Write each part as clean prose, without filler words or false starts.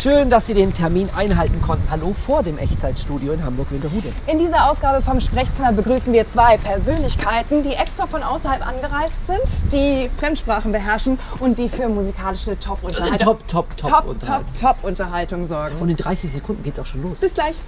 Schön, dass Sie den Termin einhalten konnten. Hallo vor dem Echtzeitstudio in Hamburg-Winterhude. In dieser Ausgabe vom Sprechzimmer begrüßen wir zwei Persönlichkeiten, die extra von außerhalb angereist sind, die Fremdsprachen beherrschen und die für musikalische Top-Unterhaltung sorgen. Und in 30 Sekunden geht's auch schon los. Bis gleich.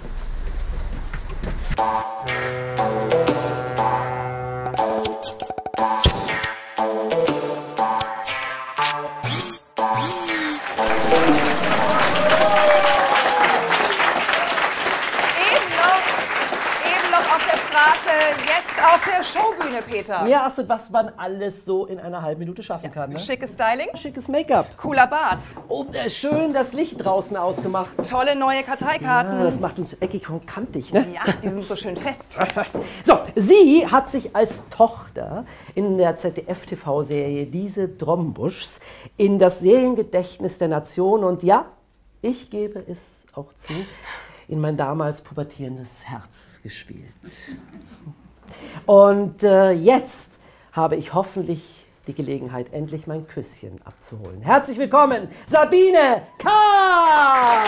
Jetzt auf der Showbühne, Peter. Ja, Astrid, was man alles so in einer halben Minute schaffen kann. Ne? Schickes Styling. Schickes Make-up. Cooler Bart. Oh, schön das Licht draußen ausgemacht. Tolle neue Karteikarten. Ja, das macht uns eckig und kantig, ne? Ja, die sind so schön fest. So, sie hat sich als Tochter in der ZDF-TV-Serie Diese Drombuschs in das Seriengedächtnis der Nation und ja, ich gebe es auch zu, in mein damals pubertierendes Herz gespielt. Und jetzt habe ich hoffentlich die Gelegenheit, endlich mein Küsschen abzuholen. Herzlich willkommen, Sabine Karg!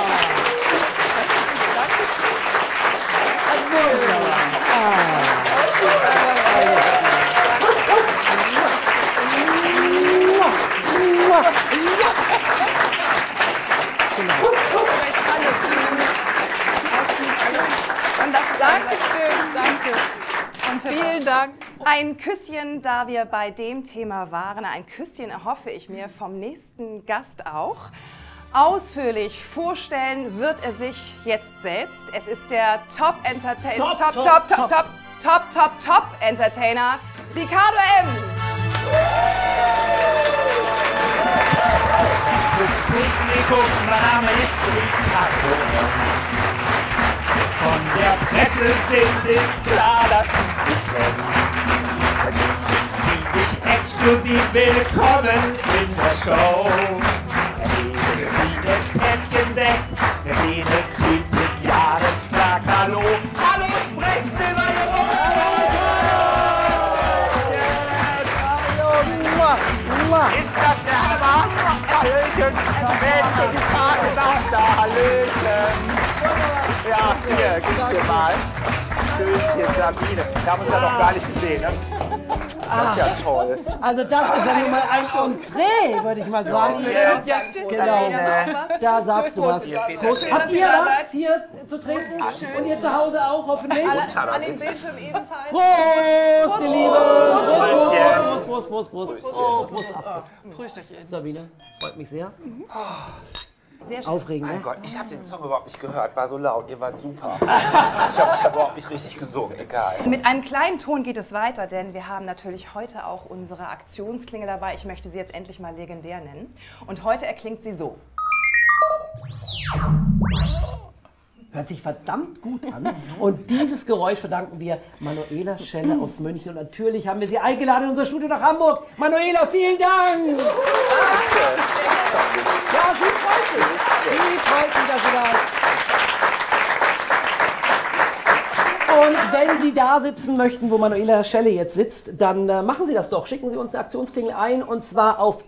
Dankeschön, danke. Und vielen Dank. Ein Küsschen, da wir bei dem Thema waren. Ein Küsschen erhoffe ich mir vom nächsten Gast auch. Ausführlich vorstellen wird er sich jetzt selbst. Es ist der Top-Entertainer, Top-Entertainer, Ricardo M. Publikum, mein Name ist Ricardo. Von der Presse sind ist klar, dass ich bin. Sie dich exklusiv willkommen in der Show. Erlebe Sie den Tässchen-Sekt, der Szenentyp des Jahres sagt Hallo. Hallo, Sprechzimmer, ihr Ist das der Hammer? Hallöchen, Mädchen, die Tag ist auch da, Hallöchen. Ja, hier, gib's dir mal. Tschüsschen, Sabine. Wir haben uns ja noch gar nicht gesehen, ne? Das ist ja toll. Also das ist ja nun mal ein Entree, würde ich mal sagen. Ja, Genau, da sagst du was. Prost. Habt ihr was hier zu trinken? Und ihr zu Hause auch, hoffentlich? An den Bildschirm ebenfalls. Prost, ihr Lieben! Prost, Prost. Prost, Prüsterchen. Sabine, freut mich sehr. Sehr schön. Aufregend, ne? Mein Gott, ich habe den Song überhaupt nicht gehört, war so laut, ihr wart super. Ich hab überhaupt nicht richtig gesungen, egal. Mit einem kleinen Ton geht es weiter, denn wir haben natürlich heute auch unsere Aktionsklingel dabei. Ich möchte sie jetzt endlich mal legendär nennen. Und heute erklingt sie so. Hört sich verdammt gut an. Und dieses Geräusch verdanken wir Manuela Schelle aus München. Und natürlich haben wir sie eingeladen in unser Studio nach Hamburg. Manuela, vielen Dank! Ja, sie freut sich. Sie freut sich, dass sie da ist. Und wenn Sie da sitzen möchten, wo Manuela Schelle jetzt sitzt, dann machen Sie das doch. Schicken Sie uns eine Aktionsklingel ein und zwar auf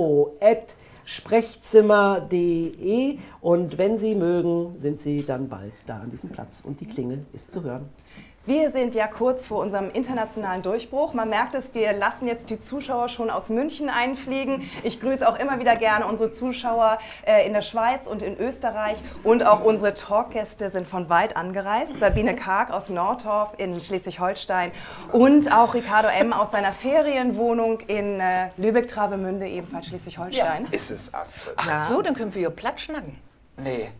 info@sprechzimmer.de und wenn Sie mögen, sind Sie dann bald da an diesem Platz und die Klingel ist zu hören. Wir sind ja kurz vor unserem internationalen Durchbruch. Man merkt es, wir lassen jetzt die Zuschauer schon aus München einfliegen. Ich grüße auch immer wieder gerne unsere Zuschauer in der Schweiz und in Österreich. Und auch unsere Talkgäste sind von weit angereist. Sabine Karg aus Nordorf in Schleswig-Holstein und auch Ricardo M. aus seiner Ferienwohnung in Lübeck-Travemünde, ebenfalls Schleswig-Holstein. Ja. Ist es, Astrid? Ach so, dann können wir hier platt schnacken. Nee.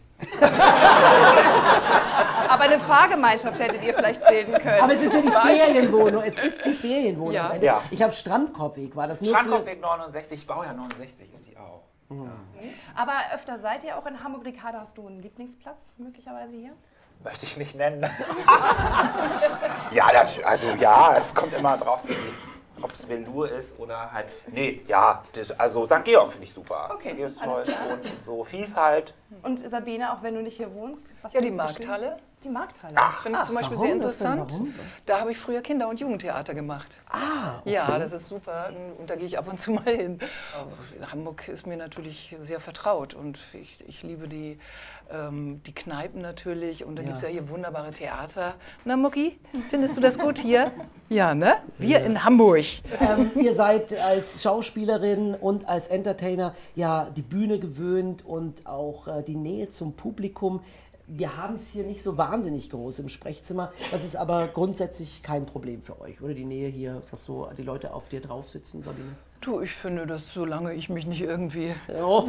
Aber eine Fahrgemeinschaft hättet ihr vielleicht bilden können. Aber es ist ja die Ferienwohnung. Es ist die Ferienwohnung. Ja. Ja. Ich habe Strandkorbweg, war das nur Strandkorbweg 69, Baujahr 69 ist sie auch. Ja. Aber öfter seid ihr auch in Hamburg. Ricardo, hast du einen Lieblingsplatz möglicherweise hier? Möchte ich nicht nennen. Ja, also ja, es kommt immer drauf, ob es Velour ist oder halt. Nee, ja, also St. Georg finde ich super. Okay, St. Georg ist alles toll klar. und so Vielfalt. Und Sabine, auch wenn du nicht hier wohnst? Was Ja, die findest du schön? Markthalle. Die Markthalle. Das finde ich zum Beispiel sehr warum das denn? interessant. Da habe ich früher Kinder- und Jugendtheater gemacht. Okay. Ja, das ist super und da gehe ich ab und zu mal hin. Hamburg ist mir natürlich sehr vertraut und ich liebe die Kneipen natürlich und da gibt es ja hier wunderbare Theater. Na Mucki, findest du das gut hier? Ja, ne? Wir in Hamburg. Ihr seid als Schauspielerin und als Entertainer ja die Bühne gewöhnt und auch die Nähe zum Publikum. Wir haben es hier nicht so wahnsinnig groß im Sprechzimmer. Das ist aber grundsätzlich kein Problem für euch, oder? Die Nähe hier, dass so die Leute auf dir drauf sitzen, Sabine? Du, ich finde, dass solange ich mich nicht irgendwie... Oh.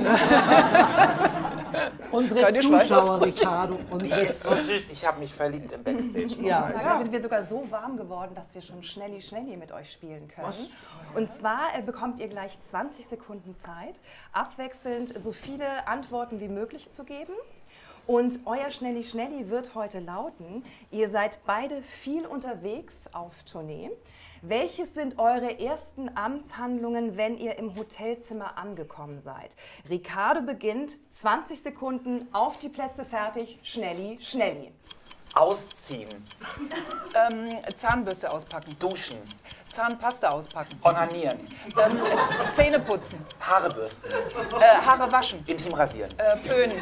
Unsere Keine Zuschauer, Ricardo, unsere Ist so süß, ich habe mich verliebt im Backstage. Ja. Da sind wir sogar so warm geworden, dass wir schon Schnelli mit euch spielen können. Und zwar bekommt ihr gleich 20 Sekunden Zeit, abwechselnd so viele Antworten wie möglich zu geben. Und euer Schnelli wird heute lauten, ihr seid beide viel unterwegs auf Tournee. Welches sind eure ersten Amtshandlungen, wenn ihr im Hotelzimmer angekommen seid? Ricardo beginnt, 20 Sekunden, auf die Plätze, fertig, Schnelli. Ausziehen, Zahnbürste auspacken, duschen, Zahnpasta auspacken, onanieren, Zähne putzen, Haare bürsten, Haare waschen, intim rasieren, föhnen,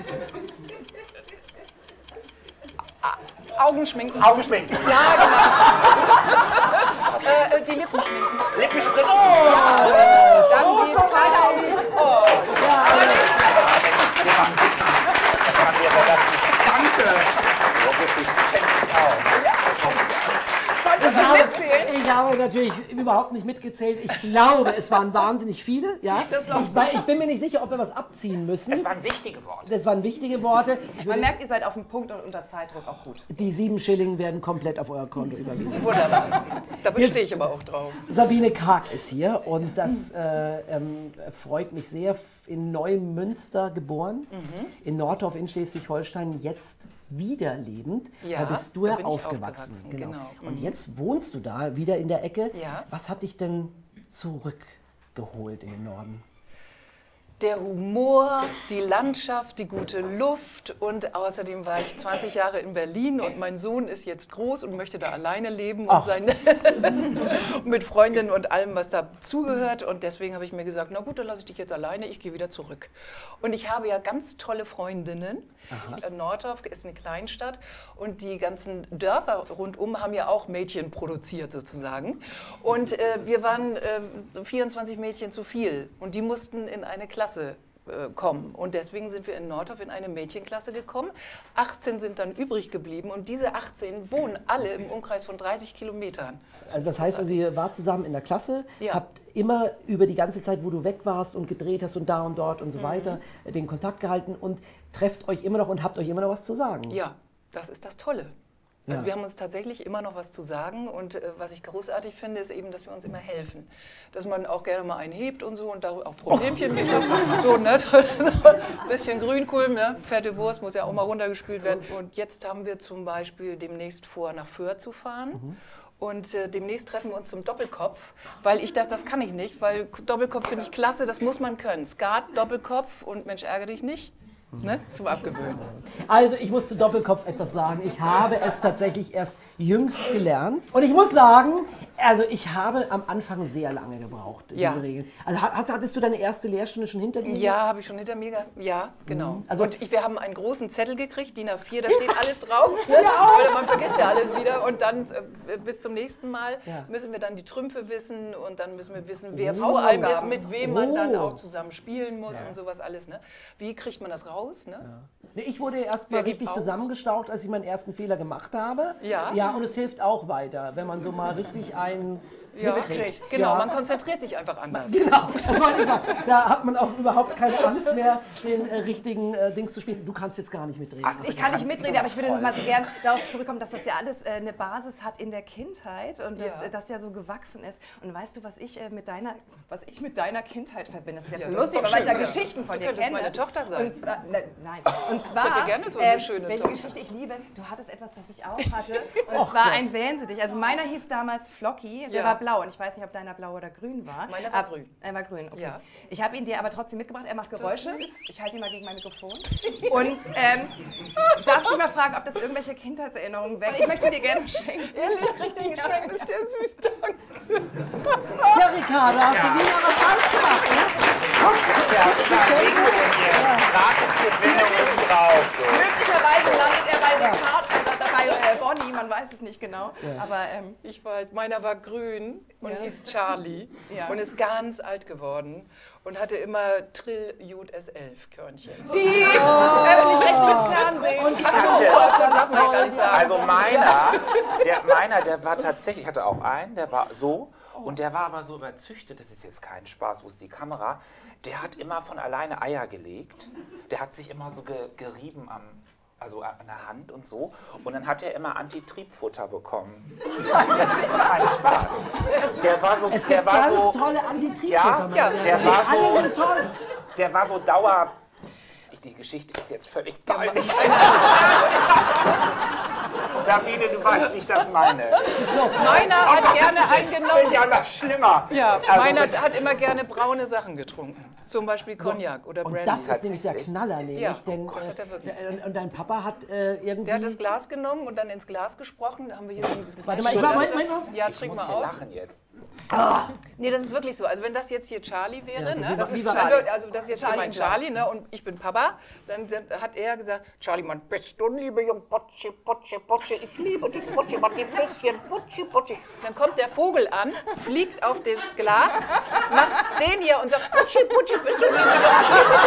Augen schminken. Augen schminken, Ja, genau. Die Lippen schminken. Lippen spritzen. Dann die kleine Augen. Oh. Das war mir relativ. Danke. Ja, wirklich, kennt sich aus. Ich habe natürlich überhaupt nicht mitgezählt. Ich glaube, es waren wahnsinnig viele. Ja? Ich bin mir nicht sicher, ob wir was abziehen müssen. Es waren wichtige Worte. Das waren wichtige Worte. Man merkt, ihr seid auf dem Punkt und unter Zeitdruck auch gut. Die 7 Schilling werden komplett auf euer Konto überwiesen. Wunderbar. Da bestehe ich aber auch drauf. Sabine Karg ist hier und das freut mich sehr. In Neumünster geboren, in Nordorf in Schleswig-Holstein, jetzt wieder lebend. Ja, da bist du da ja bin ich aufgewachsen. aufgewachsen, Genau. genau. Und jetzt wohnst du da wieder in der Ecke. Ja. Was hat dich denn zurückgeholt in den Norden? Der Humor, die Landschaft, die gute Luft und außerdem war ich 20 Jahre in Berlin und mein Sohn ist jetzt groß und möchte da alleine leben und mit Freundinnen und allem, was dazugehört und deswegen habe ich mir gesagt, na gut, dann lasse ich dich jetzt alleine, ich gehe wieder zurück. Und ich habe ja ganz tolle Freundinnen. Nordorf ist eine Kleinstadt und die ganzen Dörfer rundum haben ja auch Mädchen produziert sozusagen. Und wir waren 24 Mädchen zu viel und die mussten in eine Klasse kommen. Und deswegen sind wir in Nordorf in eine Mädchenklasse gekommen. 18 sind dann übrig geblieben und diese 18 wohnen alle im Umkreis von 30 Kilometern. Also das heißt, also ihr wart zusammen in der Klasse, Ja. habt immer über die ganze Zeit, wo du weg warst und gedreht hast und da und dort und so weiter, den Kontakt gehalten und trefft euch immer noch und habt euch immer noch was zu sagen. Ja, das ist das Tolle. Also Ja. wir haben uns tatsächlich immer noch was zu sagen und was ich großartig finde, ist eben, dass wir uns immer helfen. Dass man auch gerne mal einen hebt und so und da auch Problemchen mit so, ne? Ein bisschen Grünkohl, ne? Fette Wurst muss ja auch mal runtergespült werden. Und jetzt haben wir zum Beispiel demnächst vor, nach Föhr zu fahren. Und demnächst treffen wir uns zum Doppelkopf, weil das kann ich nicht, weil Doppelkopf finde ich klasse, das muss man können. Skat, Doppelkopf und Mensch, ärgere dich nicht. Ne? Zum Abgewöhnen. Also ich muss zu Doppelkopf etwas sagen. Ich habe es tatsächlich erst jüngst gelernt. Und ich muss sagen, also ich habe am Anfang sehr lange gebraucht, Ja. diese Regeln. Also hattest du deine erste Lehrstunde schon hinter dir? Ja, habe ich schon hinter mir gehabt. Ja, genau. Also- Und wir haben einen großen Zettel gekriegt, DIN A4, da steht alles drauf. Ne? Weil man vergisst ja alles wieder. Und dann bis zum nächsten Mal Ja. müssen wir dann die Trümpfe wissen und dann müssen wir wissen, wer Oh. vor allem ist, mit wem man dann Oh. auch zusammen spielen muss und sowas alles. Ne? Wie kriegt man das raus? Ne? Nee, ich wurde erst mal Wer gibt richtig aus? zusammengestaucht, als ich meinen ersten Fehler gemacht habe. Ja. Ja, und es hilft auch weiter, wenn man so mal richtig einen Ja, mitkriegt. genau, Ja. man konzentriert sich einfach anders. Genau, das wollte ich sagen. Da hat man auch überhaupt keine Angst mehr, den richtigen Dings zu spielen. Du kannst jetzt gar nicht mitreden. Ach, Ich kann nicht mitreden, aber ich würde noch mal so gern darauf zurückkommen, dass das ja alles eine Basis hat in der Kindheit und das ja so gewachsen ist. Und weißt du, was ich mit deiner Kindheit verbinde? Das ist jetzt Ja, so das ist lustig, doch weil ich ja schön, ja. Geschichten von Du dir könntest kenne. meine Tochter sein. Und zwar, nein. Und zwar, hätte gerne so eine schöne welche Tochter. Geschichte ich liebe, du hattest etwas, das ich auch hatte. Und zwar ein Wellensittich. Also meiner hieß damals Flocky, der Ja. war blau und ich weiß nicht, ob deiner blau oder grün war. Meiner war grün. Er war grün, okay. Ja. Ich habe ihn dir aber trotzdem mitgebracht, er macht Geräusche. ist- Ich halte ihn mal gegen mein Mikrofon. Und darf ich mal fragen, ob das irgendwelche Kindheitserinnerungen weckt? Ich möchte dir gerne schenken. Ehrlich, krieg den Geschenk, ist der süß, danke. Ja, Ricardo, hast du wieder was falsch gemacht, ne? Gratis-Gewinne oben drauf. Möglicherweise landet er bei Ricardo, bei Bonnie, man weiß es nicht genau. Aber Ich weiß, meiner war grün und hieß Charlie Ja. und ist ganz alt geworden und hatte immer Trill-Jod S11 Körnchen. piep, öffentlich-rechtliches Fernsehen. So darf man ja gar nicht sagen. Also meiner, der war tatsächlich, ich hatte auch einen, der war so und der war aber so überzüchtet, das ist jetzt kein Spaß, wo ist die Kamera, der hat immer von alleine Eier gelegt, der hat sich immer so gerieben also an der Hand und so. Und dann hat er immer Antitriebfutter bekommen. Das ist kein Spaß. Der war so, Es gibt der war ganz so, tolle Antitriebfutter. ja, meine der Damen. war Alle so, sind toll. der war so Dauer. Die Geschichte ist jetzt völlig peinlich. Sabine, du weißt, wie ich das meine. Meiner hat gerne eingenommen. Ist ja noch schlimmer. Ja, Also meiner mit- hat immer gerne braune Sachen getrunken. Zum Beispiel Cognac oder Und Brandy. das ist nämlich der Knaller, nämlich. Ja, Denn, das hat er wirklich. und dein Papa hat irgendwie... Der hat das Glas genommen und dann ins Glas gesprochen. Da haben wir hier so diesen Warte mal, ich mach mal- Ja, Ich trink muss mal hier aus. lachen jetzt. Nee, das ist wirklich so. Also wenn das jetzt hier Charlie wäre, so ne? wie Das bei ist Charlie. also das ist jetzt hier mein Charlie, ne? Und ich bin Papa. Dann hat er gesagt, Charlie, mein bist du, liebe Jung, Potschi, Potschi, Potschi, ich liebe dich, Potschi, mach ein bisschen, Potschi, Potschi. Dann kommt der Vogel an, fliegt auf das Glas, macht den hier und sagt, Potschi, Potschi, bist du, liebe Jung,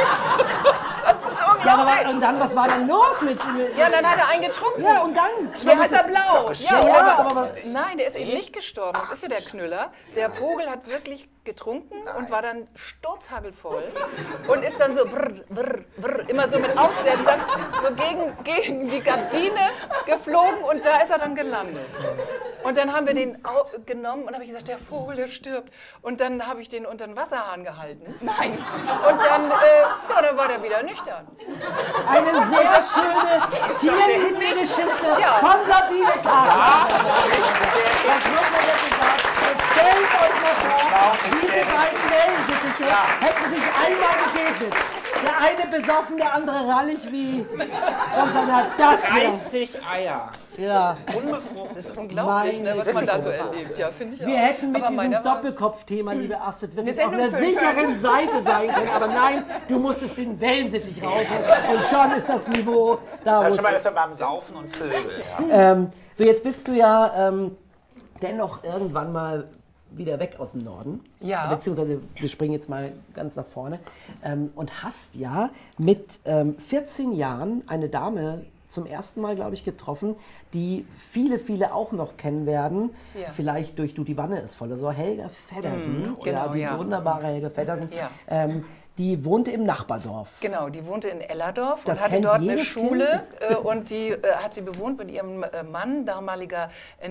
das ist Ja, unglaublich. aber und dann, was war denn los mit... Ja, dann hat er einen getrunken. Ja, und dann... Der ist ja blau. Ja, aber Nein, der ist eben nicht gestorben. Das ist ja der Knüller. Der Vogel hat wirklich getrunken und war dann sturzhagelvoll und ist dann so brr, brr, brr, immer so mit Aufsetzern so gegen die Gardine geflogen und da ist er dann gelandet. Und dann haben wir den genommen und habe ich gesagt, der Vogel, der stirbt. Und dann habe ich den unter den Wasserhahn gehalten. Nein. Und dann, ja, dann war der wieder nüchtern. eine sehr schöne, zierliche Geschichte Ja. von Sabine Karl. Das wird mir jetzt gesagt. Jetzt stellt euch mal vor, diese beiden Wellensittiche hätten sich einmal begegnet. Der eine besoffen, der andere rallig wie... Und dann hat das hier. 30 Eier. Ja. Unbefruchtet. Das ist unglaublich, ne, was man da so Wirklich erlebt. Ja, finde ich Wir auch. hätten mit Aber diesem meiner war- Doppelkopf-Thema, liebe Astrid, wirklich auf Sendung der füllen sicheren Seite sein können. Aber nein, du musstest den Wellensittich rausholen. Und schon ist das Niveau da, wo Also es schon mal ist. das beim Saufen und Vögel. Ja. So, jetzt bist du ja dennoch irgendwann mal wieder weg aus dem Norden. Ja. Beziehungsweise, wir springen jetzt mal ganz nach vorne. Und hast ja mit 14 Jahren eine Dame zum ersten Mal, glaube ich, getroffen, die viele auch noch kennen werden. Ja. Vielleicht durch Du, die Wanne ist voll. So Helga Feddersen, genau, die ja. wunderbare Helga Feddersen. Ja. Die wohnte im Nachbardorf. Genau, die wohnte in Ellerdorf Das und hatte kennt dort eine jedes Schule und die hat sie bewohnt mit ihrem Mann, damaliger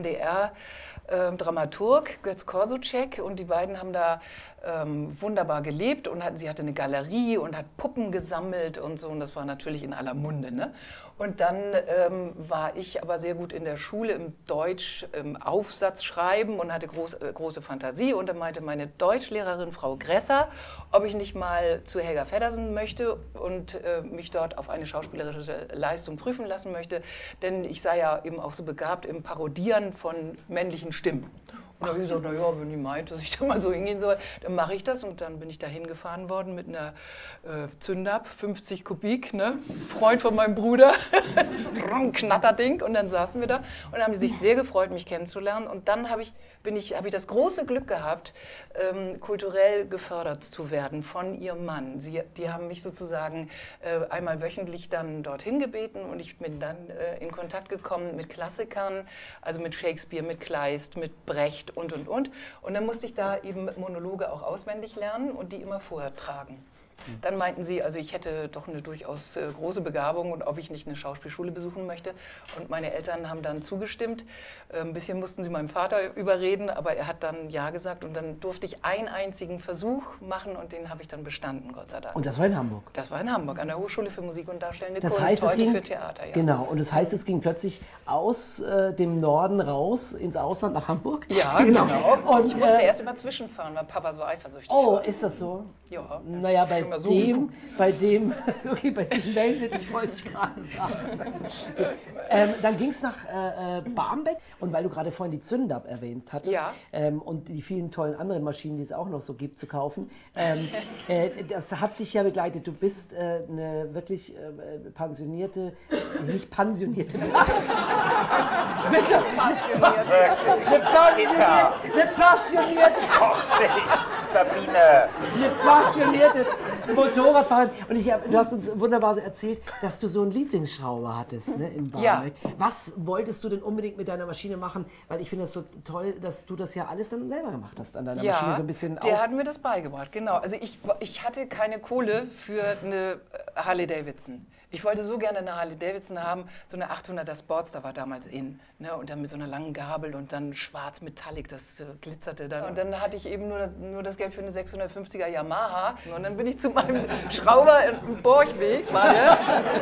NDR-Dramaturg Götz Korsucek, und die beiden haben da wunderbar gelebt und sie hatte eine Galerie und hat Puppen gesammelt und so, und das war natürlich in aller Munde. Ne? Und dann war ich aber sehr gut in der Schule im Deutsch, im Aufsatz schreiben und hatte große Fantasie, und dann meinte meine Deutschlehrerin Frau Gresser, ob ich nicht mal zu Helga Feddersen möchte und mich dort auf eine schauspielerische Leistung prüfen lassen möchte, denn ich sei ja eben auch so begabt im Parodieren von männlichen Stimmen. Und da habe ich gesagt, naja, wenn die meint, dass ich da mal so hingehen soll, dann mache ich das. Und dann bin ich da hingefahren worden mit einer Zündab, 50 Kubik, ne? Freund von meinem Bruder, Knatterding. Und dann saßen wir da und haben die sich sehr gefreut, mich kennenzulernen. Und dann habe ich das große Glück gehabt, kulturell gefördert zu werden von ihrem Mann. Die haben mich sozusagen einmal wöchentlich dann dorthin gebeten, und ich bin dann in Kontakt gekommen mit Klassikern, also mit Shakespeare, mit Kleist, mit Brecht und. Und dann musste ich da eben Monologe auch auswendig lernen und die immer vortragen. Dann meinten sie, also ich hätte doch eine durchaus große Begabung und ob ich nicht eine Schauspielschule besuchen möchte. Und meine Eltern haben dann zugestimmt. Ein bisschen mussten sie meinem Vater überreden, aber er hat dann ja gesagt. Und dann durfte ich einen einzigen Versuch machen und den habe ich dann bestanden, Gott sei Dank. Und das war in Hamburg? Das war in Hamburg, an der Hochschule für Musik und Darstellende Das Kunst, heißt, es heute ging, für Theater. Ja. Genau, und das heißt, es ging plötzlich aus dem Norden raus ins Ausland nach Hamburg? Ja, genau. Und, ich musste erst immer zwischenfahren, weil Papa so eifersüchtig Oh, war. ist das so? Ja. Naja, bei Schon mal so okay, bei diesen Wellensittich wollte ich gerade sagen. Dann ging es nach Barmbek und weil du gerade vorhin die Zündab erwähnt hattest Ja. Und die vielen tollen anderen Maschinen, die es auch noch so gibt, zu kaufen, das hat dich ja begleitet. Du bist eine wirklich pensionierte, nicht pensionierte, bitte, eine passionierte, Doch nicht, Sabine. eine passionierte Motorradfahrerin. Und du hast uns wunderbar so erzählt, dass du so einen Lieblingsschrauber hattest, ne, in Barmbek. Ja. Was wolltest du denn unbedingt mit deiner Maschine machen? Weil ich finde das so toll, dass du das ja alles dann selber gemacht hast an deiner Maschine. So ein bisschen der hat mir das beigebracht, genau. Also ich hatte keine Kohle für eine Harley Davidson. Ich wollte so gerne eine Harley Davidson haben, so eine 800er Sportster war damals in. Ne? Und dann mit so einer langen Gabel und dann schwarz Metallic, das glitzerte dann. Und dann hatte ich eben nur das Geld für eine 650er Yamaha. Und dann bin ich zu meinem Schrauber im Borchweg, war der,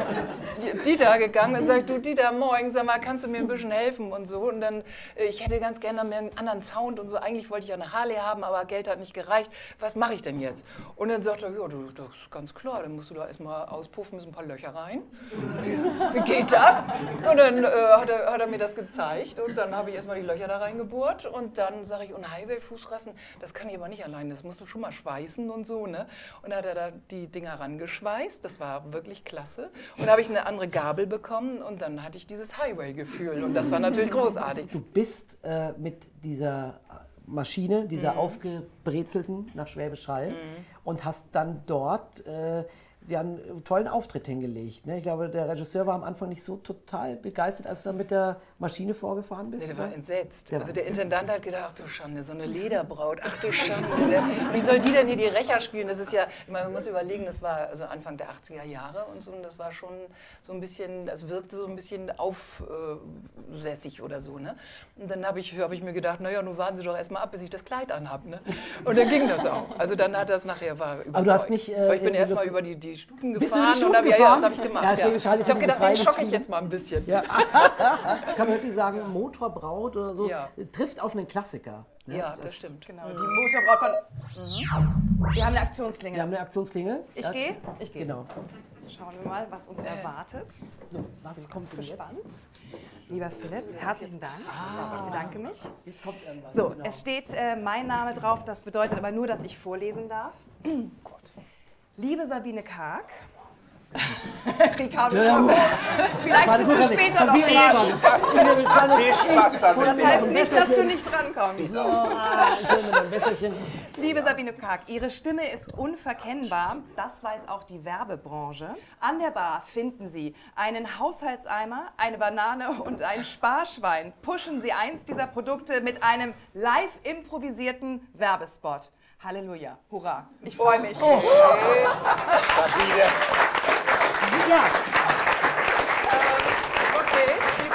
Dieter, gegangen und sagt, du Dieter, moin, sag mal, kannst du mir ein bisschen helfen und so. Und dann, ich hätte ganz gerne mehr einen anderen Sound und so. Eigentlich wollte ich ja eine Harley haben, aber Geld hat nicht gereicht. Was mache ich denn jetzt? Und dann sagt er, ja, das ist ganz klar, dann musst du da erstmal auspuffen, müssen ein paar Löcher rein. Wie geht das? Und dann hat er mir das gezeigt und dann habe ich erstmal die Löcher da reingebohrt und dann sage ich, und Highway-Fußrassen, das kann ich aber nicht allein, das musst du schon mal schweißen und so, ne? Und dann hat er da die Dinger rangeschweißt, das war wirklich klasse. Und dann habe ich eine andere Gabel bekommen und dann hatte ich dieses Highway-Gefühl und das war natürlich großartig. Du bist mit dieser Maschine, dieser aufgebrezelten nach Schwäbisch Hall und hast dann dort ja, einen tollen Auftritt hingelegt. Ne? Ich glaube, der Regisseur war am Anfang nicht so total begeistert, als du dann mit der Maschine vorgefahren bist. Nee, der war entsetzt. Der Also der Intendant hat gedacht, ach du Schande, so eine Lederbraut, ach du Schande. Wie soll die denn hier die Rächer spielen? Das ist ja, ich meine, man muss überlegen, das war also Anfang der 80er Jahre und so, und das war schon so ein bisschen, das wirkte so ein bisschen aufsässig oder so. Ne? Und dann habe ich mir gedacht, naja, nun warten Sie doch erstmal ab, bis ich das Kleid anhabe. Ne? Und dann ging das auch. Also dann hat das nachher, war überzeugt. Aber du hast nicht... Aber ich bin erstmal über die Stufen gefahren. Bist du die Stufen und gefahren? Ja, das habe ich gemacht. Ja, Ja. Ich habe gedacht, den schocke ich jetzt mal ein bisschen. Ja. Das kann man wirklich sagen, Motorbraut oder so, Ja. trifft auf einen Klassiker. Ne? Ja, das stimmt. Genau, die Motorbraut von... Wir haben eine Aktionsklingel. Wir haben eine Aktionsklingel. Ich gehe? Ich gehe. Genau. Schauen wir mal, was uns erwartet. So, was kommt denn jetzt? Gespannt. Lieber Philipp, herzlichen Dank. Ich bedanke mich. Jetzt kommt irgendwas. So, genau. es steht mein Name drauf, das bedeutet aber nur, dass ich vorlesen darf. Liebe Sabine Karg, Ricardo Schau, vielleicht bist du später noch dran. Viel Spaß damit. Das heißt nicht, dass du nicht drankommst. Ein Wässerchen. Liebe Sabine Karg, Ihre Stimme ist unverkennbar, das weiß auch die Werbebranche. An der Bar finden Sie einen Haushaltseimer, eine Banane und ein Sparschwein. Pushen Sie eins dieser Produkte mit einem live improvisierten Werbespot. Halleluja, hurra, ich freue mich. Sabine. Ja, Okay,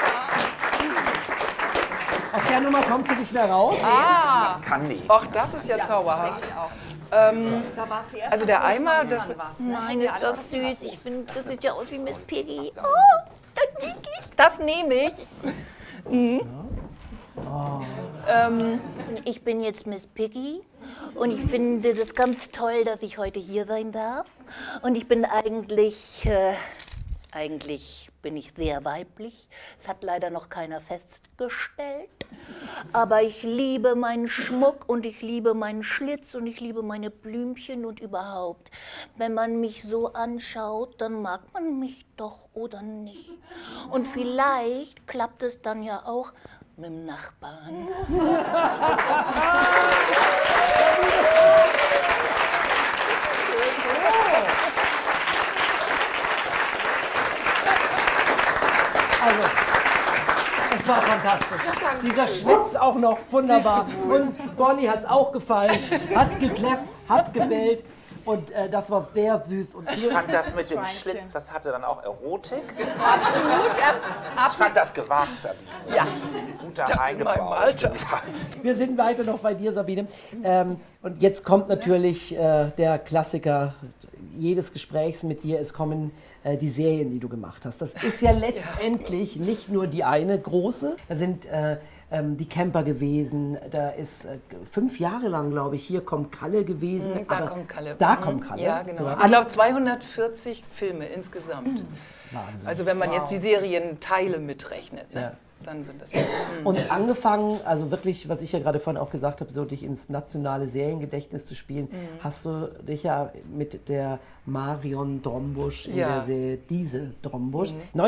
aus der Nummer kommt sie nicht mehr raus. Das kann nicht. ach, das ist ja zauberhaft. Da war es die erste. Also der Eimer, das... Nein, ist das süß. Das sieht ja aus wie Miss Piggy. Oh, Das nehme ich. ich bin jetzt Miss Piggy und ich finde das ganz toll, dass ich heute hier sein darf. Und ich bin eigentlich bin ich sehr weiblich. Es hat leider noch keiner festgestellt. Aber ich liebe meinen Schmuck und ich liebe meinen Schlitz und ich liebe meine Blümchen und überhaupt. Wenn man mich so anschaut, dann mag man mich doch oder nicht. Und vielleicht klappt es dann ja auch mit dem Nachbarn. Also, es war fantastisch. Dieser Schlitz auch noch wunderbar. Und Bonnie hat es auch gefallen. Hat gekläfft, hat gebellt. Und das war sehr süß. Und Ich fand das mit dem Schweinchen. Schlitz, das hatte dann auch Erotik. Absolut. Ich fand das gewagt, Sabine. Ja, Guter das in eingebaut. meinem Alter. wir sind weiter noch bei dir, Sabine. Und jetzt kommt natürlich der Klassiker jedes Gesprächs mit dir. Es kommen die Serien, die du gemacht hast. Das ist ja letztendlich nicht nur die eine große. Da sind die Camper gewesen. Da ist 5 Jahre lang, glaube ich, hier kommt Kalle gewesen. Da aber kommt Kalle. Da kommt Kalle. Ja, genau. So, Ich glaube 240 Filme insgesamt. Wahnsinn. Also wenn man jetzt die Serienteile mitrechnet, ne? Ja. Dann sind das. Und angefangen, also wirklich, was ich ja gerade vorhin auch gesagt habe, so dich ins nationale Seriengedächtnis zu spielen, hast du dich ja mit der Marion Drombusch in der Serie Diese Drombusch.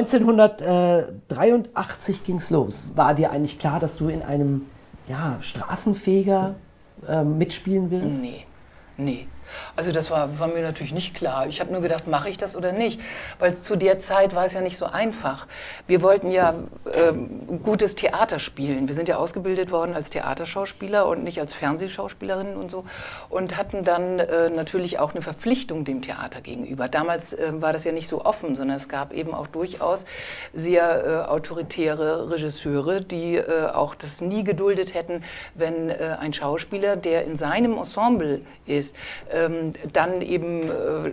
1983 ging's los. War dir eigentlich klar, dass du in einem Straßenfeger mitspielen willst? Nee. Also das war mir natürlich nicht klar. Ich habe nur gedacht, mache ich das oder nicht? Weil zu der Zeit war es ja nicht so einfach. Wir wollten ja gutes Theater spielen. Wir sind ja ausgebildet worden als Theaterschauspieler und nicht als Fernsehschauspielerinnen und so. Und hatten dann natürlich auch eine Verpflichtung dem Theater gegenüber. Damals war das ja nicht so offen, sondern es gab eben auch durchaus sehr autoritäre Regisseure, die auch das nie geduldet hätten, wenn ein Schauspieler, der in seinem Ensemble ist, dann eben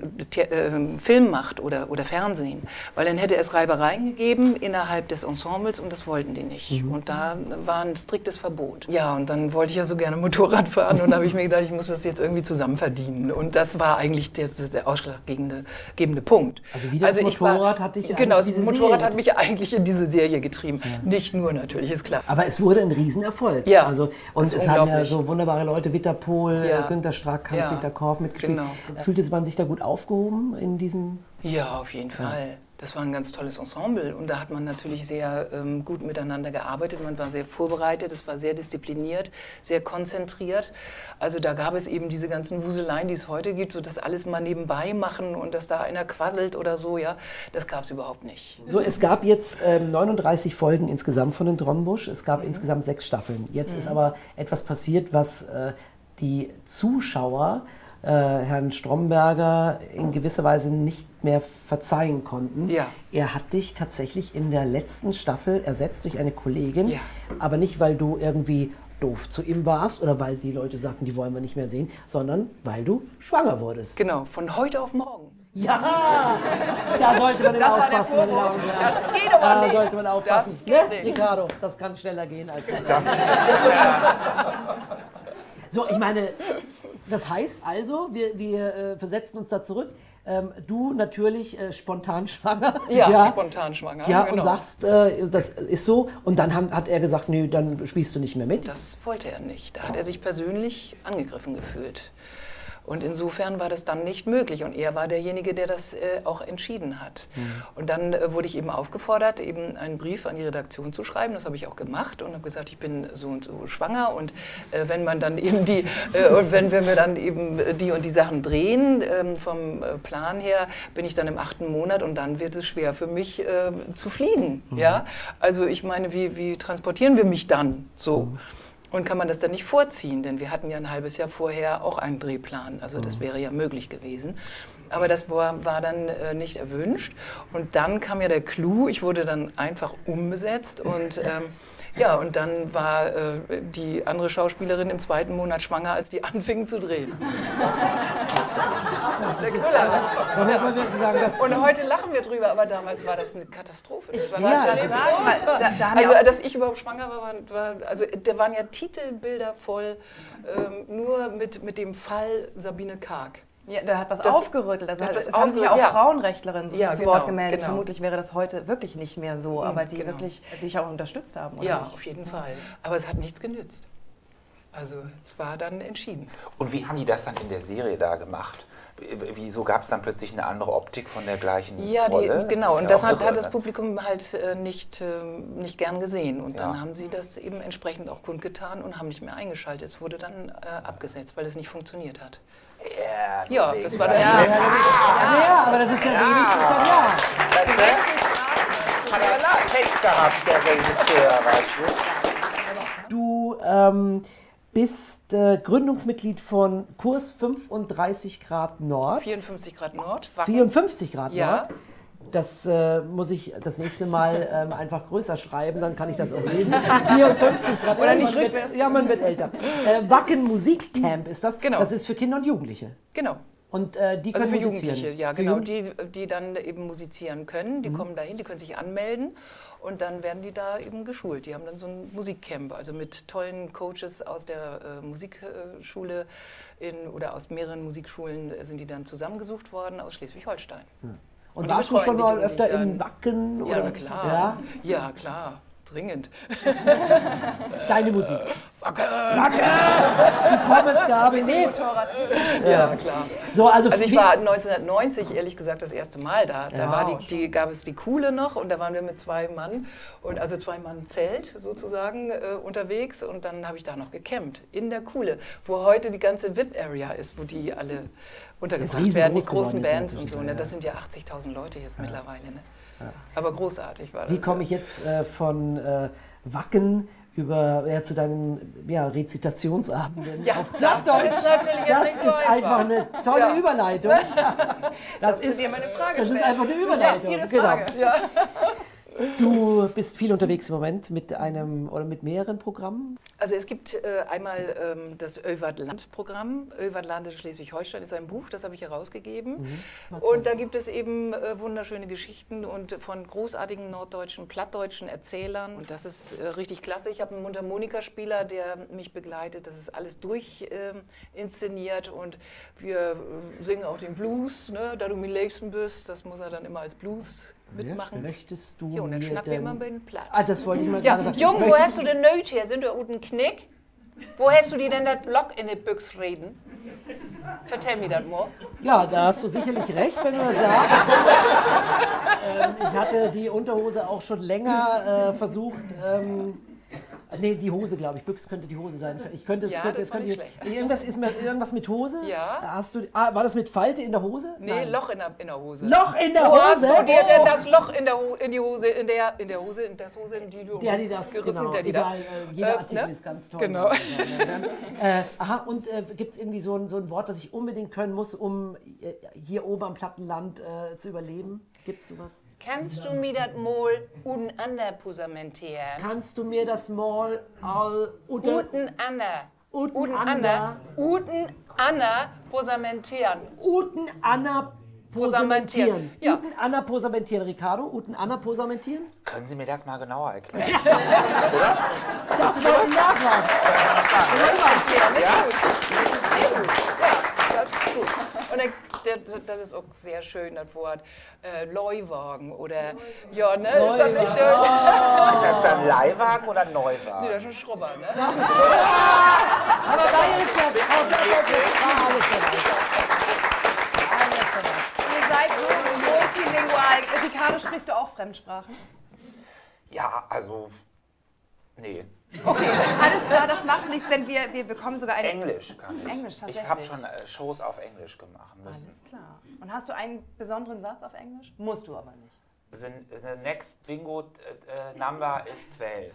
Film macht oder Fernsehen. Weil dann hätte es Reibereien gegeben innerhalb des Ensembles und das wollten die nicht. Und da war ein striktes Verbot. Ja, und dann wollte ich ja so gerne Motorrad fahren und da habe ich mir gedacht, ich muss das jetzt irgendwie zusammen verdienen. Und das war eigentlich der ausschlaggebende Punkt. Also wieder das Motorrad hat dich Genau, das diese Motorrad Serie hat mich eigentlich in diese Serie getrieben. Nicht nur natürlich, ist klar. Aber es wurde ein Riesenerfolg. Ja, Also, und das ist es haben ja unglaublich. so wunderbare Leute, Witter Pohl, Ja. Günter Strack, Hans-Peter Korff mitgespielt. Genau. Fühlte man sich da gut aufgehoben in diesem... Ja, auf jeden Fall. Das war ein ganz tolles Ensemble und da hat man natürlich sehr gut miteinander gearbeitet. Man war sehr vorbereitet, es war sehr diszipliniert, sehr konzentriert. Also da gab es eben diese ganzen Wuseleien, die es heute gibt, so das alles mal nebenbei machen und dass da einer quasselt oder so, ja, das gab es überhaupt nicht. So, es gab jetzt 39 Folgen insgesamt von den Drombusch. Es gab insgesamt 6 Staffeln. Jetzt ist aber etwas passiert, was die Zuschauer Herrn Stromberger in gewisser Weise nicht mehr verzeihen konnten. Ja. Er hat dich tatsächlich in der letzten Staffel ersetzt durch eine Kollegin, Ja. aber nicht, weil du irgendwie doof zu ihm warst oder weil die Leute sagten, die wollen wir nicht mehr sehen, sondern weil du schwanger wurdest. Genau, von heute auf morgen. Ja, da sollte man Das war der aufpassen. meine Vorwurf. Damen und Herren. Das geht aber Da nicht. sollte man aufpassen. Das geht nicht. Ricardo, das kann schneller gehen als Das, So, ich meine, das heißt also, wir versetzen uns da zurück. Du natürlich spontan schwanger. Ja, spontan schwanger. Ja, genau. und sagst, das ist so. Und dann hat er gesagt, nö, dann spielst du nicht mehr mit. Das wollte er nicht. Da hat er sich persönlich angegriffen gefühlt. Und insofern war das dann nicht möglich. Und er war derjenige, der das auch entschieden hat. Und dann wurde ich eben aufgefordert, eben einen Brief an die Redaktion zu schreiben. Das habe ich auch gemacht und habe gesagt, ich bin so und so schwanger. Und wenn man dann eben wenn wir dann eben die und die Sachen drehen, vom Plan her, bin ich dann im 8. Monat und dann wird es schwer für mich zu fliegen. Ja? Also ich meine, wie transportieren wir mich dann so? Und kann man das dann nicht vorziehen? Denn wir hatten ja ein halbes Jahr vorher auch einen Drehplan. Also das wäre ja möglich gewesen. Aber das war dann nicht erwünscht. Und dann kam ja der Clou. Ich wurde dann einfach umbesetzt. Und ja, und dann war die andere Schauspielerin im 2. Monat schwanger, als die anfingen zu drehen. Da muss man wirklich sagen, das Und heute lachen wir drüber, aber damals war das eine Katastrophe. Das war Ja, total das- furchtbar. da haben Also, ja auch- dass ich überhaupt schwanger war, also da waren ja Titelbilder voll, nur mit dem Fall Sabine Karg. Ja, da hat was Das- aufgerüttelt. Also hat was es haben sich ja auch aufgerüttelt, ja. Frauenrechtlerinnen so Ja, zu genau, Wort gemeldet. genau. Vermutlich wäre das heute wirklich nicht mehr so, aber die genau. wirklich dich auch unterstützt haben, oder Ja, nicht? auf jeden Fall. Aber es hat nichts genützt. Also es war dann entschieden. und wie haben die das dann in der Serie da gemacht? Wieso gab es dann plötzlich eine andere Optik von der gleichen Ja, Rolle? genau. ist Und ja das auch hat irre, das ne? Publikum halt nicht gern gesehen. Und Ja. dann haben sie das eben entsprechend auch kundgetan und haben nicht mehr eingeschaltet. Es wurde dann abgesetzt, weil es nicht funktioniert hat. Ja, das war der ja, aber das ist ja wenigstens dann ja. Weißt du? Hat er Pech gehabt, der Regisseur, weißt du? Du bist Gründungsmitglied von Kurs 35 Grad Nord. 54 Grad Nord. Wacken. 54 Grad Ja. Nord. Das muss ich das nächste Mal einfach größer schreiben, dann kann ich das auch lesen. 54 Grad. Oder nicht man wird, rückwärts. ja, man wird älter. Wacken Musikcamp ist das. Genau. Das ist für Kinder und Jugendliche. Genau. Und die Also können für musizieren. Jugendliche, ja Für genau, Jugend- die dann eben musizieren können, die kommen dahin, die können sich anmelden und dann werden die da eben geschult. Die haben dann so ein Musikcamp, also mit tollen Coaches aus der Musikschule oder aus mehreren Musikschulen sind die dann zusammengesucht worden aus Schleswig-Holstein. Und die warst du schon betreuen mal die öfter in Jugendlichen. Wacken? Ja, Oder? na klar. Ja? Ja, klar. Dringend. Deine Musik. Wacken! Die Pommesgabel lebt. Ja, klar. So, also Ich war 1990 ehrlich gesagt das erste Mal da. Da Ja, war gab es die Kuhle noch und da waren wir mit 2 Mann, also 2 Mann Zelt sozusagen unterwegs und dann habe ich da noch gecampt in der Kuhle, wo heute die ganze VIP-Area ist, wo die alle untergebracht riesengroß werden, die geworden großen jetzt Bands und so. inzwischen, Ne? ja. Das sind ja 80.000 Leute jetzt mittlerweile. Ne? Aber großartig war das. Wie komme ich jetzt von Wacken zu deinen Rezitationsabenden Ja, auf das Plattdeutsch? ist natürlich jetzt Das nicht ist so einfach. einfach eine tolle Ja. Überleitung. Das ist dir meine Frage Das ist stellen. einfach eine Du Überleitung. stellst jede Genau. Frage. Du bist viel unterwegs im Moment mit einem oder mit mehreren Programmen. Also es gibt einmal das Ölwart-Land-Programm. Ölwart-Land in Schleswig-Holstein ist ein Buch, das habe ich herausgegeben. Und da gibt es eben wunderschöne Geschichten und von großartigen norddeutschen, plattdeutschen Erzählern. Und das ist richtig klasse. Ich habe einen Mundharmonikaspieler, der mich begleitet. Das ist alles durchinszeniert und wir singen auch den Blues, ne? Da du mir liebsten bist. Das muss er dann immer als Blues mitmachen. Möchtest du Ja, und dann mir schnappen wir denn- immer den Platz. Ah, das wollte ich mal Ja, gerade sagen. Jung, wo Möchtest- hast du den Nöt her? Sind du unten Knick? Wo hast du dir denn das Lock in die Büchs reden? Vertell mir das mal. Ja, da hast du sicherlich recht, wenn du das sagst. Ich hatte die Unterhose auch schon länger versucht. Nee, die Hose, glaube ich. Büchs könnte die Hose sein. Ich könnte es. Ja, könnte, das es war könnte, nicht schlecht. irgendwas mit Hose? Ja. War das mit Falte in der Hose? Nee, Nein. Loch in der Hose. Loch in der Wo hast Hose? du dir denn das Loch in die Hose, in die Hose, in die du Der, die das, gerissen, genau. der, die Egal, das. jeder Artikel Ne? ist ganz toll. Genau. Aha, und gibt es irgendwie so ein Wort, was ich unbedingt können muss, um hier oben am Plattenland zu überleben? Gibt es sowas? Kannst du mir das mal unander posamentieren? Kannst du mir das mal all oder Unander. Uteinander. Uteinander posamentieren. Uten Anna posamentieren? Ja. Uten Anna posamentieren, Ricardo? Uten Anna posamentieren? Können Sie mir das mal genauer erklären? Das ist auch ein Nachlauf. Ja, das ist gut. Und das ist auch sehr schön, das Wort Leuwagen oder, ja, ne, ist das nicht schön? Ist das dann Leihwagen oder Neuwagen? Nee, das ist ein Schrubber, ne? Aber da ist der alles dabei. Ihr seid so multilingual. Ricardo, sprichst du auch Fremdsprachen? Ja, also, nee. Okay, alles klar, das macht nichts, denn wir bekommen sogar eine... Englisch kann ich. Englisch, Ich tatsächlich. habe schon Shows auf Englisch gemacht müssen. Alles klar. Und hast du einen besonderen Satz auf Englisch? Musst du aber nicht. The next bingo number is 12.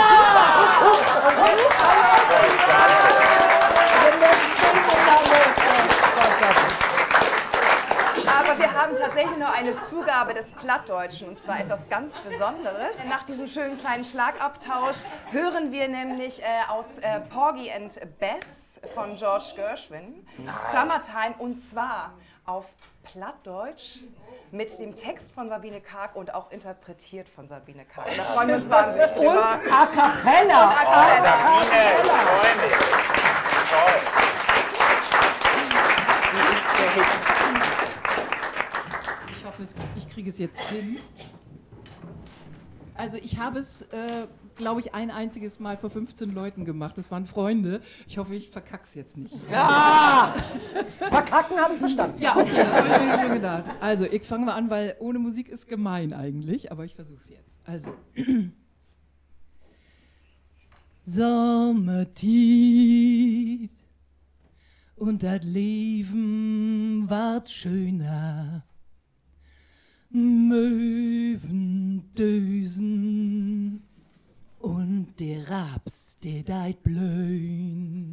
Aber wir haben tatsächlich noch eine Zugabe des Plattdeutschen, und zwar etwas ganz Besonderes. Nach diesem schönen kleinen Schlagabtausch hören wir nämlich aus Porgy and Bess von George Gershwin, Summertime, und zwar auf Plattdeutsch mit dem Text von Sabine Karg und auch interpretiert von Sabine Karg. Da freuen wir uns wahnsinnig Und drüber. a cappella. Sabine, ich freue mich. Toll. Ich hoffe, ich kriege es jetzt hin. Also ich habe es, glaube ich, ein einziges Mal vor 15 Leuten gemacht. Das waren Freunde. Ich hoffe, ich verkack's jetzt nicht. Ja! Verkacken habe ich verstanden. Ja, okay, das habe ich mir schon gedacht. Also, ich fange mal an, weil ohne Musik ist gemein eigentlich, aber ich versuche es jetzt. Also. Sommertief und das Leben ward schöner. Möwen dösen und der Raps, der deit blöin.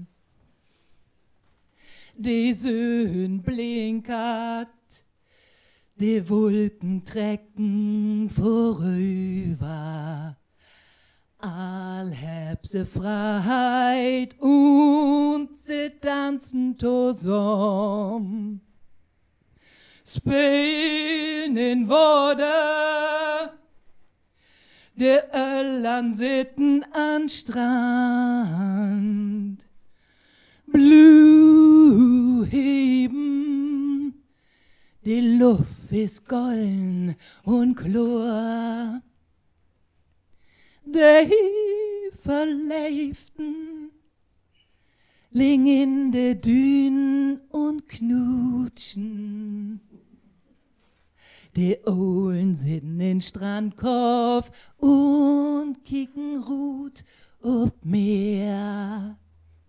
die Sonne blinkert, die Wolken trecken vorüber. All hab se Freiheit und sie tanzen zusammen. Spielen in Worte, der Öllern sitten an Strand. Blue heben, die Luft ist golden und klar. Die Verleiften liegen in de Dünen und knutschen. Die Ohlen sitzen in Strandkorb und kicken Rut ob Meer.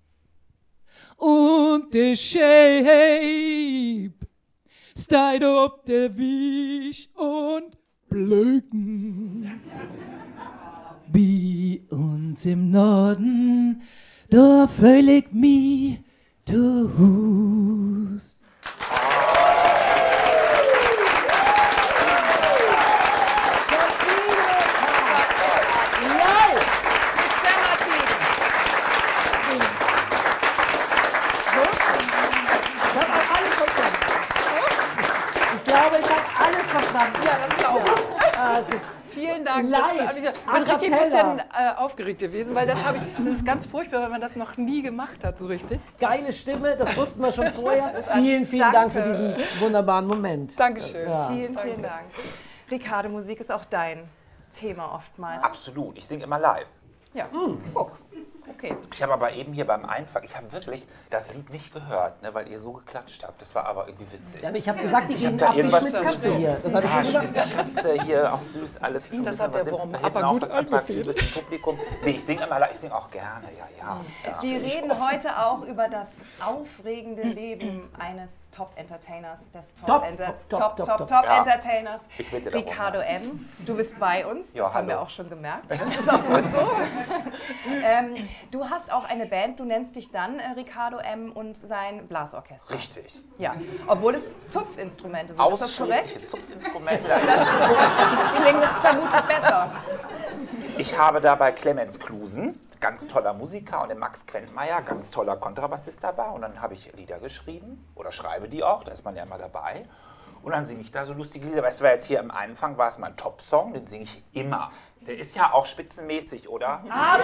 Und de Scheib steigt ob de Wisch und Blöken. Bei uns im Norden, da fühl ich mich zu Hus. Ich glaube, ich habe alles verstanden. Ja, das glaube ich. Also, Vielen Dank. Live, Ich bin a richtig ein cappella. bisschen aufgeregt gewesen, weil das ist ganz furchtbar, wenn man das noch nie gemacht hat, so richtig. geile Stimme, das wussten wir schon vorher. Vielen, vielen Dank für diesen wunderbaren Moment. Dankeschön. Ja. Vielen, vielen Dank. Ricardo, Musik ist auch dein Thema oftmals. Absolut, ich singe immer live. Ja. Guck. Okay. Ich habe aber eben hier beim Einfang, ich habe wirklich das Lied nicht gehört, ne, weil ihr so geklatscht habt. Das war aber irgendwie witzig. Ja, aber ich habe gesagt, die gehen da ab wie irgendwas- Schmitzkatze hier. Das habe ich Ah, dir gesagt. Schwitzkatze hier, auch süß, alles schon Das ein hat der bisschen Wurm was aber auch gut was Attraktives im Publikum. Nee, ich singe immer, ich singe auch gerne, ja. Wir reden heute auch über das aufregende Leben eines Top-Entertainers, des Top, Top-Entertainers, Ich bitte darum, Ricardo M. Du bist bei uns, Ja, das haben wir hallo. auch schon gemerkt. Das ist auch gut so. Du hast auch eine Band, du nennst dich dann Ricardo M. und sein Blasorchester. Richtig. Ja, obwohl es Zupfinstrumente sind, ist das korrekt? Ausschließliche Zupfinstrumente. Da ist Klingt vermutlich besser. Ich habe dabei Clemens Klusen, ganz toller Musiker, und den Max Quentmeier, ganz toller Kontrabassist dabei. Und dann habe ich Lieder geschrieben oder schreibe die auch, da ist man ja immer dabei. Und dann singe ich da so lustige Lieder. Weißt du, jetzt hier am Anfang war es mein Top-Song, den singe ich immer. Der ist ja auch spitzenmäßig, oder? Das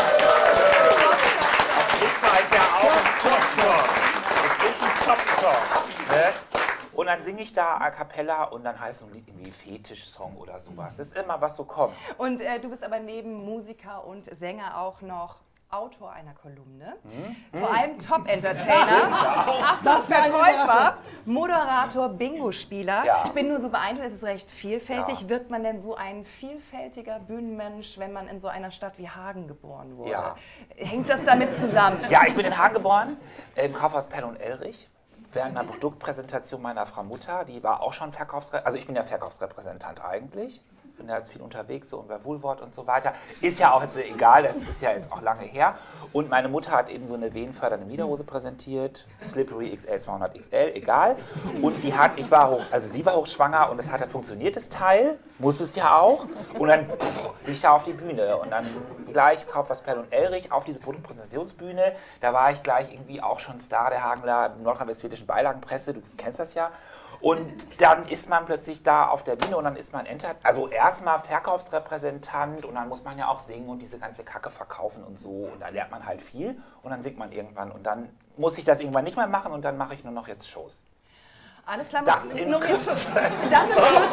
ist halt ja auch ein Top-Song. Das ist ein Top-Song. Ne? Und dann singe ich da a cappella und dann heißt es ein Lied irgendwie Fetisch-Song oder sowas. Das ist immer, was so kommt. Und du bist aber neben Musiker und Sänger auch noch Autor einer Kolumne, vor allem Top-Entertainer, Achtung, Verkäufer, Moderator, Bingo-Spieler. Ja. Ich bin nur so beeindruckt, es ist recht vielfältig. Ja. Wird man denn so ein vielfältiger Bühnenmensch, wenn man in so einer Stadt wie Hagen geboren wurde? Ja. Hängt das damit zusammen? Ja, ich bin in Hagen geboren, im Kaufhaus Penn und Elrich. Während einer Produktpräsentation meiner Frau Mutter, die war auch schon also ich bin ja Verkaufsrepräsentant eigentlich. Bin ja jetzt viel unterwegs, so bei Wohlwort und so weiter. Ist ja auch jetzt egal, das ist ja jetzt auch lange her. Und meine Mutter hat eben so eine venenfördernde Miederhose präsentiert, Slippery XL 200 XL, egal. Und die hat, sie war hochschwanger und es hat dann funktioniert, das Teil, muss es ja auch. Und dann bin ich da auf die Bühne und dann gleich Kaufhaus Penn und Elrich auf diese Produktpräsentationsbühne. Da war ich gleich irgendwie auch schon Star der Hagener nordrhein-westfälischen Beilagenpresse, du kennst das ja. Und dann ist man plötzlich da auf der Bühne und dann ist man also erstmal Verkaufsrepräsentant und dann muss man ja auch singen und diese ganze Kacke verkaufen und so. Und da lernt man halt viel und dann singt man irgendwann und dann muss ich das irgendwann nicht mehr machen und dann mache ich nur noch jetzt Shows. Alles klar, Das nur in jetzt schon. Ja,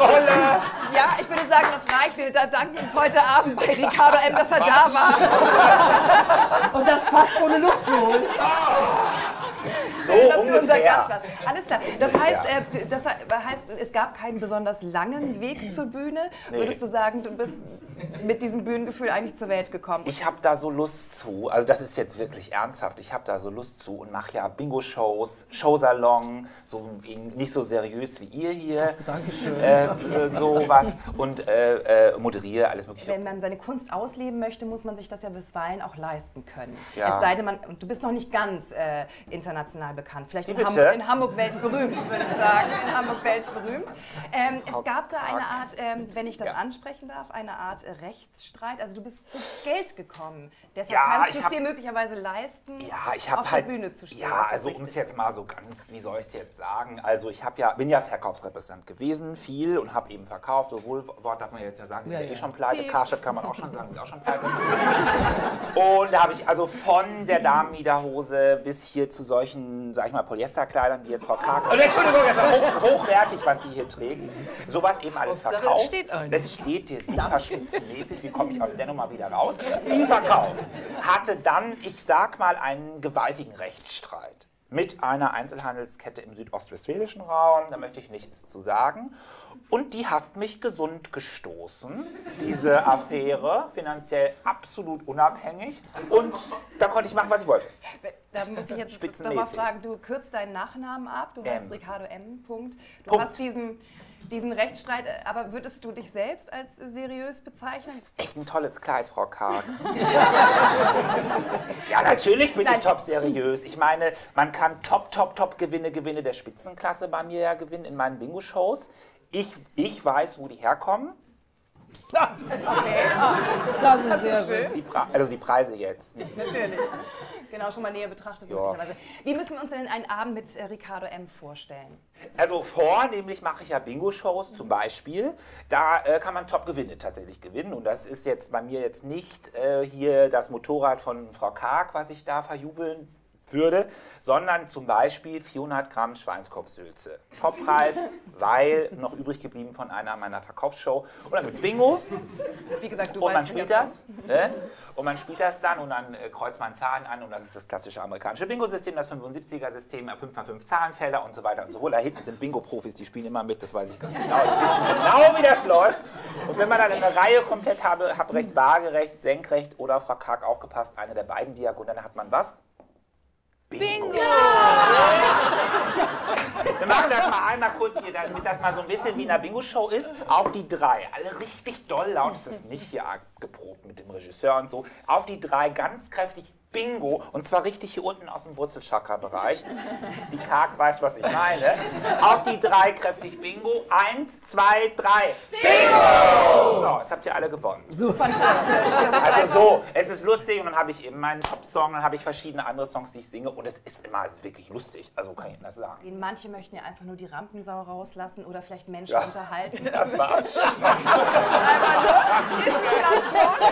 ich würde sagen, das reicht. Wir danken uns heute Abend bei Ricardo M., dass er da war. Und das fast ohne Luft zu holen. So Das ist unser ungefähr. Gastplatz. Alles klar. Das heißt, es gab keinen besonders langen Weg zur Bühne. Nee. Würdest du sagen, du bist mit diesem Bühnengefühl eigentlich zur Welt gekommen? Ich habe da so Lust zu, also das ist jetzt wirklich ernsthaft, ich habe da so Lust zu und mache ja Bingo-Shows, Showsalon, so nicht so seriös wie ihr hier. Dankeschön. Sowas und moderiere alles mögliche. Wenn man seine Kunst ausleben möchte, muss man sich das ja bisweilen auch leisten können. Ja. Es sei denn, und du bist noch nicht ganz international bekannt. Vielleicht Wie in bitte? Hamburg weltberühmt, würde ich sagen. In Hamburg weltberühmt. Es gab da eine Art, wenn ich das ansprechen darf, eine Art Rechtsstreit. Also du bist zu Geld gekommen. Deshalb kannst du es dir möglicherweise leisten, auf der Bühne zu stehen. Ja, also um es jetzt mal so ganz, wie soll ich es jetzt sagen? Also ich bin ja Verkaufsrepräsentant gewesen, viel, und habe eben verkauft. So Wohlwort darf man jetzt ja sagen, sind ja eh schon pleite. Karstadt kann man auch schon sagen, sind auch schon pleite. Und da habe ich also von der Damenniederhose bis hier zu solchen, sag ich mal, Polyesterkleidern, wie jetzt Frau Karg. Also Entschuldigung, das war hochwertig, was sie hier trägt. Sowas eben alles verkauft. Es steht hier super spitzenmäßig. Wie komme ich aus der Nummer wieder raus? Viel verkauft. Hatte dann, ich sag mal, einen gewaltigen Rechtsstreit mit einer Einzelhandelskette im südostwestfälischen Raum. Da möchte ich nichts zu sagen. Und die hat mich gesund gestoßen, diese Affäre, finanziell absolut unabhängig. Und da konnte ich machen, was ich wollte. Da muss ich jetzt noch mal fragen, du kürzt deinen Nachnamen ab, du heißt Ricardo M. Du hast diesen Rechtsstreit, aber würdest du dich selbst als seriös bezeichnen? Das ist echt ein tolles Kleid, Frau Karg. Ja, natürlich bin ich top seriös. Ich meine, man kann top Gewinne der Spitzenklasse bei mir ja gewinnen in meinen Bingo-Shows. Ich weiß, wo die herkommen. Okay, das ist sehr schön. Die Preise jetzt. Natürlich. Genau, schon mal näher betrachtet möglicherweise. Wie müssen wir uns denn einen Abend mit Ricardo M. vorstellen? Also vornehmlich mache ich ja Bingo-Shows zum Beispiel. Da kann man Top-Gewinne tatsächlich gewinnen. Und das ist jetzt bei mir jetzt nicht hier das Motorrad von Frau Karg, was ich da verjubeln würde, sondern zum Beispiel 400 Gramm Schweinskopfsülze. Toppreis, weil noch übrig geblieben von einer meiner Verkaufsshow. Und dann gibt's Bingo. Wie gesagt, du und man weißt, spielt das. Und man spielt das dann und dann kreuzt man Zahlen an und das ist das klassische amerikanische Bingo-System, das 75er-System, 5x5 Zahlenfelder und so weiter und so fort. Da hinten sind Bingo-Profis, die spielen immer mit, das weiß ich ganz genau. Die wissen genau, wie das läuft. Und wenn man dann eine Reihe komplett hab recht waagerecht, senkrecht oder Frau Karg aufgepasst, eine der beiden Diagonale, dann hat man was? Bingo! Wir machen das mal einmal kurz hier, damit das mal so ein bisschen wie in einer Bingo-Show ist. Auf die 3. Alle richtig doll laut. Das ist nicht hier geprobt mit dem Regisseur und so. Auf die 3 ganz kräftig Bingo. Und zwar richtig hier unten aus dem Wurzelchakra-Bereich. Die Karg weiß, was ich meine. Auf die 3 kräftig Bingo. 1, 2, 3. Bingo! So, jetzt habt ihr alle gewonnen. So fantastisch. Also so, es ist lustig und dann habe ich eben meinen Top-Song, dann habe ich verschiedene andere Songs, die ich singe und es ist wirklich lustig, also kann ich das sagen. Manche möchten ja einfach nur die Rampensau rauslassen oder vielleicht Menschen unterhalten. Das war's schon. Einfach so, ist es das schon?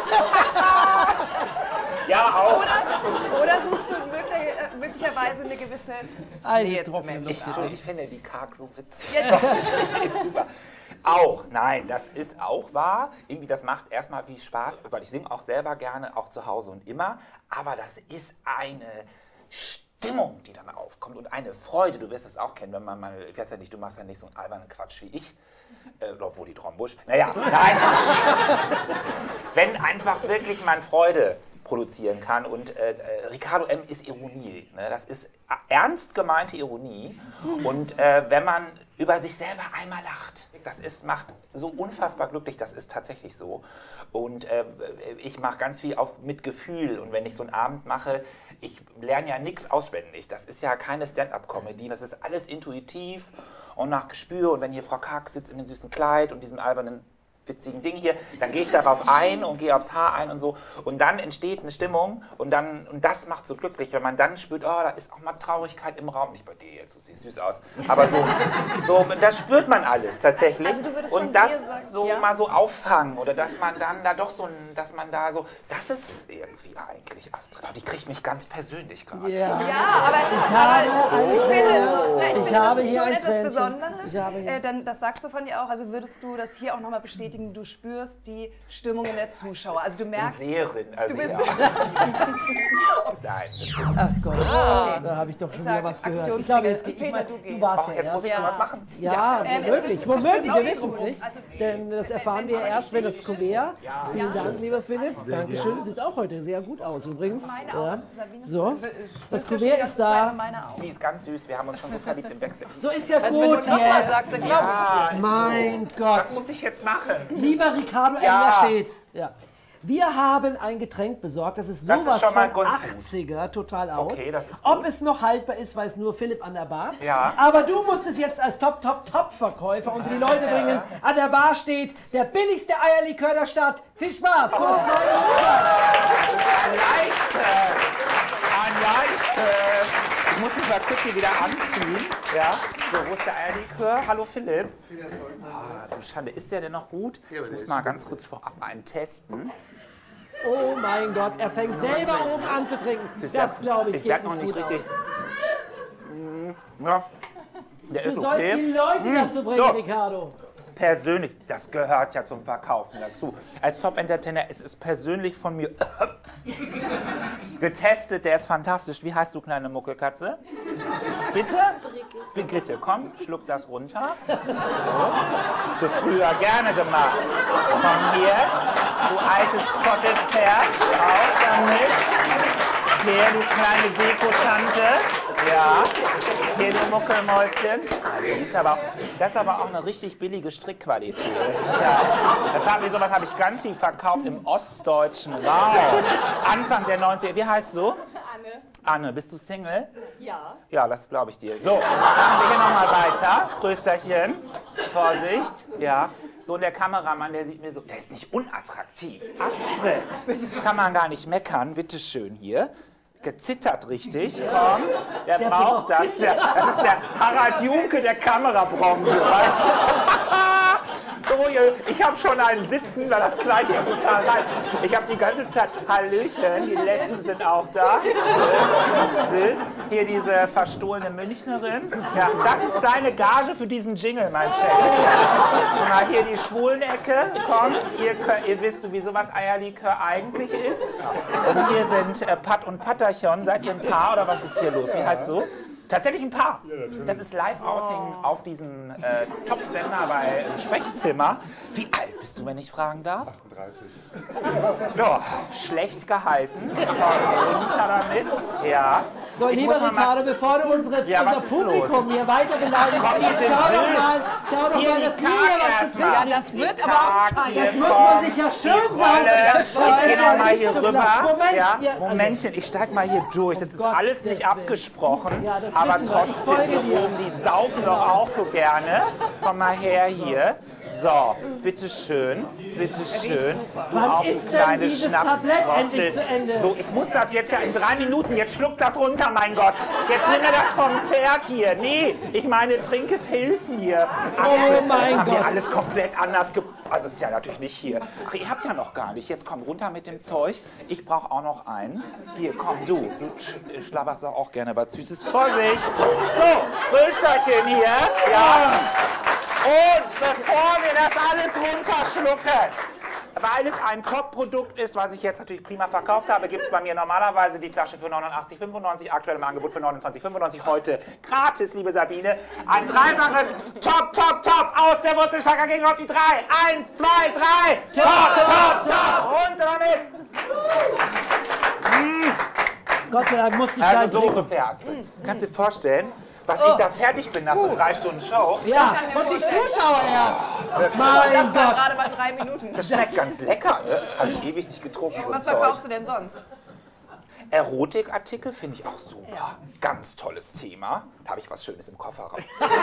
Ja, auch. Oder suchst du möglicherweise eine gewisse Nähe zu Menschen? Ich finde die Karg so witzig. Ja. Ist super. Auch, nein, das ist auch wahr. Irgendwie, das macht erstmal viel Spaß, weil ich singe auch selber gerne, auch zu Hause und immer. Aber das ist eine Stimmung, die dann aufkommt und eine Freude. Du wirst das auch kennen, wenn man mal, ich weiß ja nicht, du machst ja nicht so einen albernen Quatsch wie ich. Obwohl die Trombusch. Naja, nein. Wenn einfach wirklich man Freude produzieren kann und Ricardo M. ist Ironie. Ne? Das ist ernst gemeinte Ironie. Und wenn man über sich selber einmal lacht, macht so unfassbar glücklich, das ist tatsächlich so. Und ich mache ganz viel mit Gefühl und wenn ich so einen Abend mache, ich lerne ja nichts auswendig. Das ist ja keine Stand-up-Comedy, das ist alles intuitiv und nach Gespür. Und wenn hier Frau Karg sitzt in dem süßen Kleid und diesem albernen witzigen Ding hier, dann gehe ich darauf ein und gehe aufs Haar ein und so. Und dann entsteht eine Stimmung und das macht so glücklich, wenn man dann spürt, oh, da ist auch mal Traurigkeit im Raum. Nicht bei dir jetzt, du siehst süß aus. Aber so das spürt man alles tatsächlich. Also du würdest und von das dir sagen, so ja? mal so auffangen oder dass man dann da doch das ist es irgendwie eigentlich, Astrid. Die kriegt mich ganz persönlich gerade. Ja, aber ich finde, das ist schon etwas Besonderes. Dann, das sagst du von dir auch, also würdest du das hier auch nochmal bestätigen, du spürst die Stimmungen der Zuschauer. Also du merkst... Seherin, also du bist Ach Gott, da habe ich doch schon wieder was gehört. Ich glaube, jetzt gehe ich mal. Du warst ja jetzt erst. muss ich schon was machen. Ja, womöglich, wir wissen es nicht. Denn das erfahren wir erst, wenn das Kuvert. Vielen Dank, lieber Philipp. Dankeschön. Sieht auch heute sehr gut aus übrigens. Ja. So, das Kuvert ist da. Die ist ganz süß, wir haben uns schon so verliebt im Backstage. So ist ja Also wenn gut du nochmal jetzt. sagst, dann glaube ich dir. Mein Gott. Was muss ich jetzt machen? Lieber Ricardo, da steht's. Ja. Wir haben ein Getränk besorgt, das ist Das ist sowas schon mal von ganz gut. 80er, total out. Okay, das ist Ob gut. es noch haltbar ist, weiß nur Philipp an der Bar. Ja. Aber du musst es jetzt als Top-Verkäufer unter die Leute bringen. An der Bar steht der billigste Eierlikör der Stadt. Viel Spaß! Für das zweite Mal. Ein leichtes. Ich muss mich mal kurz hier wieder anziehen. Ja. So, wo ist der Eierlikör? Hallo Philipp. Ah, du Schande, ist der denn noch gut? Ich muss mal ganz kurz vorab einen testen. Oh mein Gott, er fängt selber oben an zu trinken. Das glaube ich, Ich geht werde noch nicht nicht gut richtig. aus. Ja. Der Du ist sollst die okay. Leute dazu bringen, So. Ricardo. Persönlich, das gehört ja zum Verkaufen dazu. Als Top-Entertainer ist es persönlich von mir getestet, der ist fantastisch. Wie heißt du, kleine Muckelkatze? Bitte? Brigitte, komm, schluck das runter. So. Hast du früher gerne gemacht. Komm hier, du altes Zottelpferd, auf damit. Hier, du kleine Dekotante. Ja, hier, du Muckelmäuschen. Das ist aber auch eine richtig billige Strickqualität. Sowas habe ich ganz viel verkauft im ostdeutschen Raum. Anfang der 90er. Wie heißt du? Anne. Anne, bist du Single? Ja. Ja, das glaube ich dir. So, machen wir hier nochmal weiter. Prösterchen. Vorsicht. Ja. So, und der Kameramann, der sieht mir so, der ist nicht unattraktiv. Astrid, das kann man gar nicht meckern. Bitte schön hier. Gezittert richtig, komm, der braucht das. Das ist der Harald Junke der Kamerabranche, weißt du? So, ich habe schon einen Sitzen, weil das Kleid hier total rein. Ich habe die ganze Zeit, Hallöchen, die Lesben sind auch da. Schön, süß. Hier diese verstohlene Münchnerin. Ja, das ist deine Gage für diesen Jingle, mein Chef. Und mal hier die Schwulenecke, kommt. Ihr wisst sowieso, was Eierlikör eigentlich ist. Und hier sind Pat und Patterchen. Seid ihr ein Paar oder was ist hier los? Wie heißt du? Tatsächlich ein Paar. Das ist Live-Outing auf diesem Top-Sender bei Sprechzimmer. Wie alt bist du, wenn ich fragen darf? 38. Ja, schlecht gehalten. Runter damit. Ja. So, Ich lieber muss mal- Ricardo, bevor du unser was ist Publikum hier weiter beleidigst, Ach, komm, die sind schau doch wild. mal, Hier, dass die wir hier was zu erstmal. trinken. Ja, das wird aber auch Zeit. Das muss man sich ja schön sagen. Ich gehe noch mal hier rüber. Moment, Ja, ja, also- Momentchen, ich steig mal hier durch. Das ist Gott, alles nicht deswegen. abgesprochen. Ja, das Aber wissen wir. Ich trotzdem, folge hier dir. oben, die saufen doch auch so gerne. Komm mal her hier. So, bitteschön, bitteschön. Du Wann auch, du ist denn kleine dieses Tablett Schnapsdrossel. endlich zu Ende? So, ich muss das jetzt ja in 3 Minuten. Jetzt schluck das runter, mein Gott. Jetzt nimm mir das vom Pferd hier. Nee, ich meine, trink es, hilf mir. Oh mein das haben wir Gott. alles komplett anders Also, es ist ja natürlich nicht hier. Ach, ihr habt ja noch gar nicht. Jetzt komm runter mit dem Zeug. Ich brauche auch noch einen. Hier, komm, du schlabberst doch auch gerne was Süßes. Vorsicht. So, Rösterchen hier. Ja. Und bevor wir das alles runterschlucken, weil es ein Top-Produkt ist, was ich jetzt natürlich prima verkauft habe, gibt es bei mir normalerweise die Flasche für 89,95, aktuell im Angebot für 29,95, heute gratis, liebe Sabine. Ein dreifaches Top, Top, Top aus der Wurzelschlager ging auf die 3. 1, 2, 3. Top, Top, Top. Runter damit. Gott sei Dank musste ich gleich Also so trinken. ungefähr. Kannst du dir vorstellen, was ich da fertig bin nach so 3 Stunden Show? Ja, und die Zuschauer erst. Mein Das war Gott. gerade mal 3 Minuten. Das schmeckt ganz lecker, ne? Habe ich ewig nicht getrunken, so ein Was Zeug. verkaufst du denn sonst? Erotikartikel finde ich auch super. Ganz tolles Thema. Da habe ich was Schönes im Kofferraum.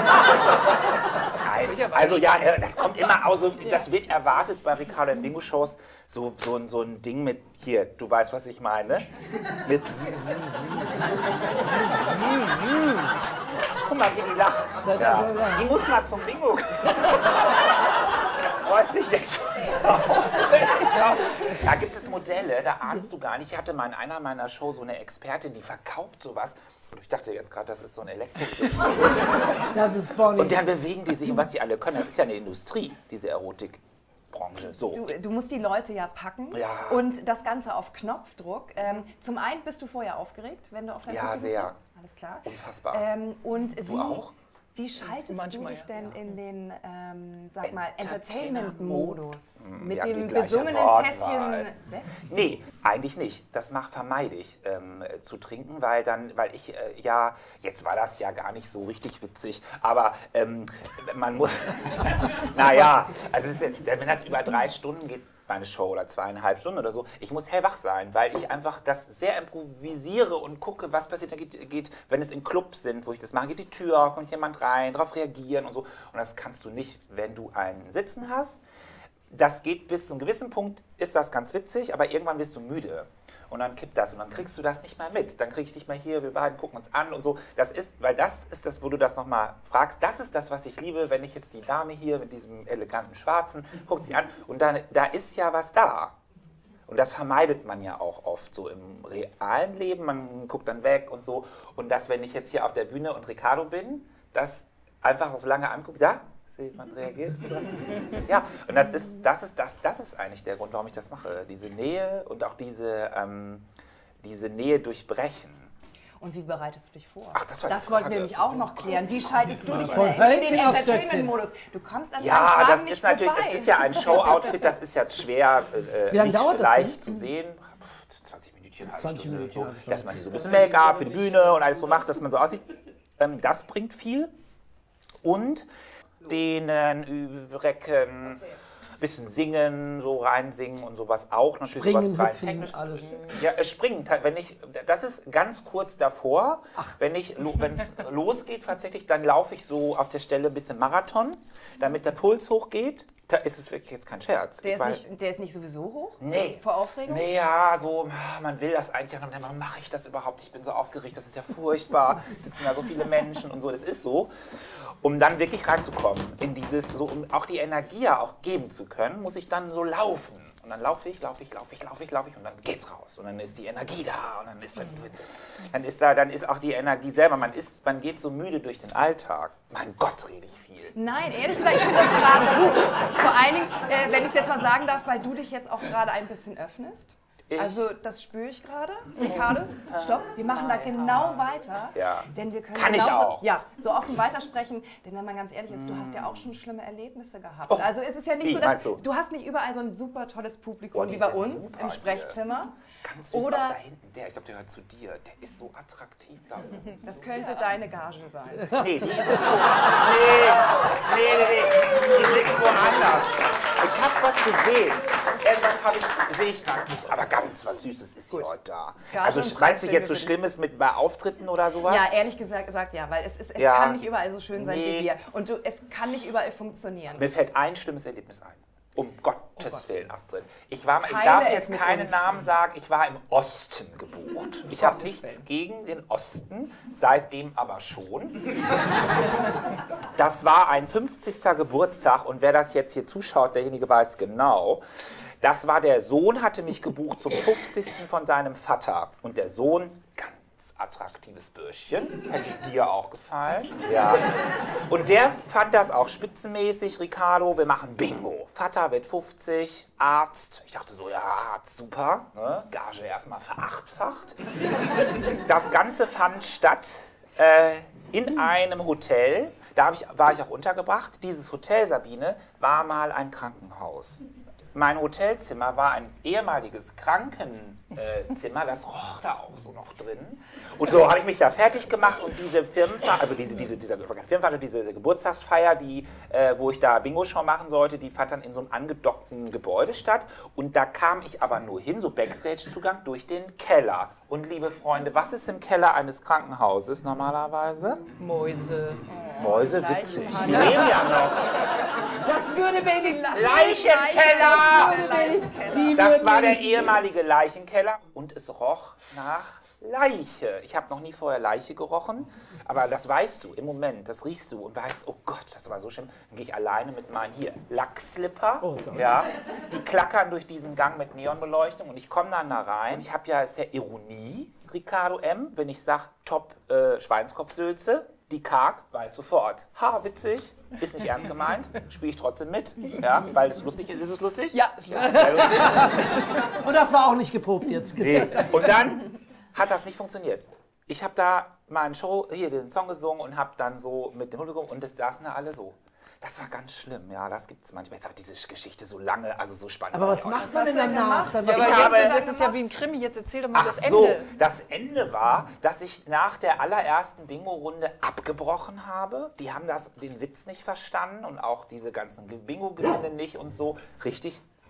Nein, also ja, das kommt immer, also das wird erwartet bei Ricardo in Bingo-Shows. So ein Ding mit, hier, du weißt, was ich meine. Mit guck mal, wie die lacht. Ja. Die muss mal zum Bingo. Freust dich jetzt schon? Da gibt es Modelle, da ahnst du gar nicht. Ich hatte mal in einer meiner Show so eine Expertin, die verkauft sowas. Und ich dachte jetzt gerade, das ist so ein Elektroinstrument. Das ist Bonnie. Und dann bewegen die sich und was die alle können. Das ist ja eine Industrie, diese Erotikbranche. So. Du musst die Leute ja packen Ja. und das Ganze auf Knopfdruck. Zum einen bist du vorher aufgeregt, wenn du auf dein Ja, Publikum sehr. bist? Alles klar. Unfassbar. Und Du auch? Wie schaltest Manchmal, du dich ja. denn in den, sag mal, Entertainment-Modus? Mit Ja, die dem gleiche besungenen Wortwahl. Tässchen Sekt? Nee, eigentlich nicht. Das vermeide ich zu trinken, weil ich, jetzt war das ja gar nicht so richtig witzig, aber man muss, naja, also es ist, wenn das über 3 Stunden geht, meine Show oder 2,5 Stunden oder so. Ich muss hellwach sein, weil ich einfach das sehr improvisiere und gucke, was passiert. Da geht, wenn es in Clubs sind, wo ich das mache, geht die Tür, kommt jemand rein, darauf reagieren und so. Und das kannst du nicht, wenn du einen Sitzen hast. Das geht bis zu einem gewissen Punkt, ist das ganz witzig, aber irgendwann wirst du müde. Und dann kippt das und dann kriegst du das nicht mehr mit. Dann krieg ich dich mal hier, wir beiden gucken uns an und so. Das ist, weil das ist das, wo du das nochmal fragst, das ist das, was ich liebe, wenn ich jetzt die Dame hier mit diesem eleganten Schwarzen, guckt sie an und dann, da ist ja was da. Und das vermeidet man ja auch oft so im realen Leben. Man guckt dann weg und so. Und das, wenn ich jetzt hier auf der Bühne und Ricardo bin, das einfach so lange anguckt, da, man reagiert. Ja, und das ist eigentlich der Grund, warum ich das mache. Diese Nähe und auch diese Nähe durchbrechen. Und wie bereitest du dich vor? Ach, das wollten wir nämlich auch noch klären. Wie schaltest du dich in den Entertainment-Modus? Du kommst an ja, das ist natürlich, es ist ja ein Show-Outfit, das ist ja schwer, wie lange dauert das leicht zu sehen. 20 Minuten, halbe Stunde, so, dass man so ein bisschen Make-up für die Bühne und alles so macht, dass man so aussieht. Das bringt viel. Und dehnen, recken, bisschen singen, so reinsingen und sowas auch. Natürlich springen, sowas rein hüpfen, technisch. alles. Ja, springen, das ist ganz kurz davor. Wenn es losgeht tatsächlich, dann laufe ich so auf der Stelle ein bisschen Marathon, damit der Puls hochgeht. Da ist es wirklich jetzt kein Scherz. Der ist nicht sowieso hoch? Nee. Vor Aufregung? Nee, ja, so, man will das eigentlich, und dann, warum mache ich das überhaupt? Ich bin so aufgeregt, das ist ja furchtbar. Sitzen da so viele Menschen und so, das ist so. Um dann wirklich reinzukommen in dieses, so, um auch die Energie ja auch geben zu können, muss ich dann so laufen. Und dann laufe ich und dann geht's raus. Und dann ist die Energie da und dann ist auch die Energie selber. Man geht so müde durch den Alltag. Mein Gott, rede ich viel. Nein, ehrlich gesagt, ich finde das gerade gut. Vor allen Dingen, wenn ich es jetzt mal sagen darf, weil du dich jetzt auch gerade ein bisschen öffnest. Also das spüre ich gerade. Ricardo, stopp, wir machen da genau weiter. Ja. Denn wir können Kann ich auch. Ja, so offen weitersprechen. Denn wenn man ganz ehrlich ist, du hast ja auch schon schlimme Erlebnisse gehabt. Also es ist ja nicht so, dass du hast nicht überall so ein super tolles Publikum wie bei uns im Sprechzimmer. Ganz süß, Oder auch da hinten, ich glaube, der gehört zu dir. Der ist so attraktiv da. Das könnte deine Gage sein. Nee, die ist jetzt so. Nee, die liegt woanders. Ich habe was gesehen. Irgendwas sehe ich gerade nicht. Aber ganz was Süßes ist hier heute da. Also meinst du jetzt so Schlimmes bei Auftritten oder sowas? Ja, ehrlich gesagt ja, weil es kann nicht überall so schön sein wie hier. Und es kann nicht überall funktionieren. Mir fällt ein schlimmes Erlebnis ein. Um Gottes Willen, Astrid. Ich darf jetzt keinen Namen sagen, ich war im Osten gebucht. Ich habe nichts gegen den Osten, seitdem aber schon. Das war ein 50. Geburtstag und wer das jetzt hier zuschaut, derjenige weiß genau. Das war der Sohn, hatte mich gebucht zum 50. von seinem Vater. Und der Sohn, ganz attraktives Bürschchen, hätte dir auch gefallen. Ja. Und der fand das auch spitzenmäßig, Ricardo, wir machen Bingo. Vater wird 50, Arzt. Ich dachte so, ja, Arzt, super. Ne? Gage erstmal verachtfacht. Das Ganze fand statt in einem Hotel. Da war ich auch untergebracht. Dieses Hotel, Sabine, war mal ein Krankenhaus. Mein Hotelzimmer war ein ehemaliges Krankenzimmer, das roch da auch so noch drin. Und so habe ich mich da fertig gemacht und diese diese Geburtstagsfeier, wo ich da Bingo-Show machen sollte, die fand dann in so einem angedockten Gebäude statt. Und da kam ich aber nur hin, so Backstage-Zugang durch den Keller. Und liebe Freunde, was ist im Keller eines Krankenhauses normalerweise? Mäuse. Mäuse, witzig. Die leben ja noch. Das würde wenigstens Leichenkeller! Das würden war der wenigstens- ehemalige Leichenkeller und es roch nach Leiche. Ich habe noch nie vorher Leiche gerochen, aber das weißt du im Moment, das riechst du und weißt, oh Gott, das war so schlimm. Dann gehe ich alleine mit meinen Lackslipper, ja, die klackern durch diesen Gang mit Neonbeleuchtung und ich komme dann da rein. Ich habe ja, ist ja Ironie, Ricardo M., wenn ich sage, top Schweinskopfsülze, die karg, weiß sofort. Ha, witzig, ist nicht ernst gemeint, spiele ich trotzdem mit, ja, weil es lustig ist. Ist es lustig? Ja, ist lustig. Sehr lustig. Und das war auch nicht geprobt jetzt. Nee. Und dann hat das nicht funktioniert. Ich habe da meinen Show, hier den Song gesungen und habe dann so mit dem Publikum und das saßen da alle so. Das war ganz schlimm, ja, das gibt es manchmal. Jetzt hat diese Geschichte so lange, also so spannend. Aber was macht man denn danach? Dann Ja, was aber das ist ja wie ein Krimi, jetzt erzähl doch mal Ach das so, Ende. das Ende war, dass ich nach der allerersten Bingo-Runde abgebrochen habe. Die haben den Witz nicht verstanden und auch diese ganzen Bingo-Gewinne nicht und so. Richtig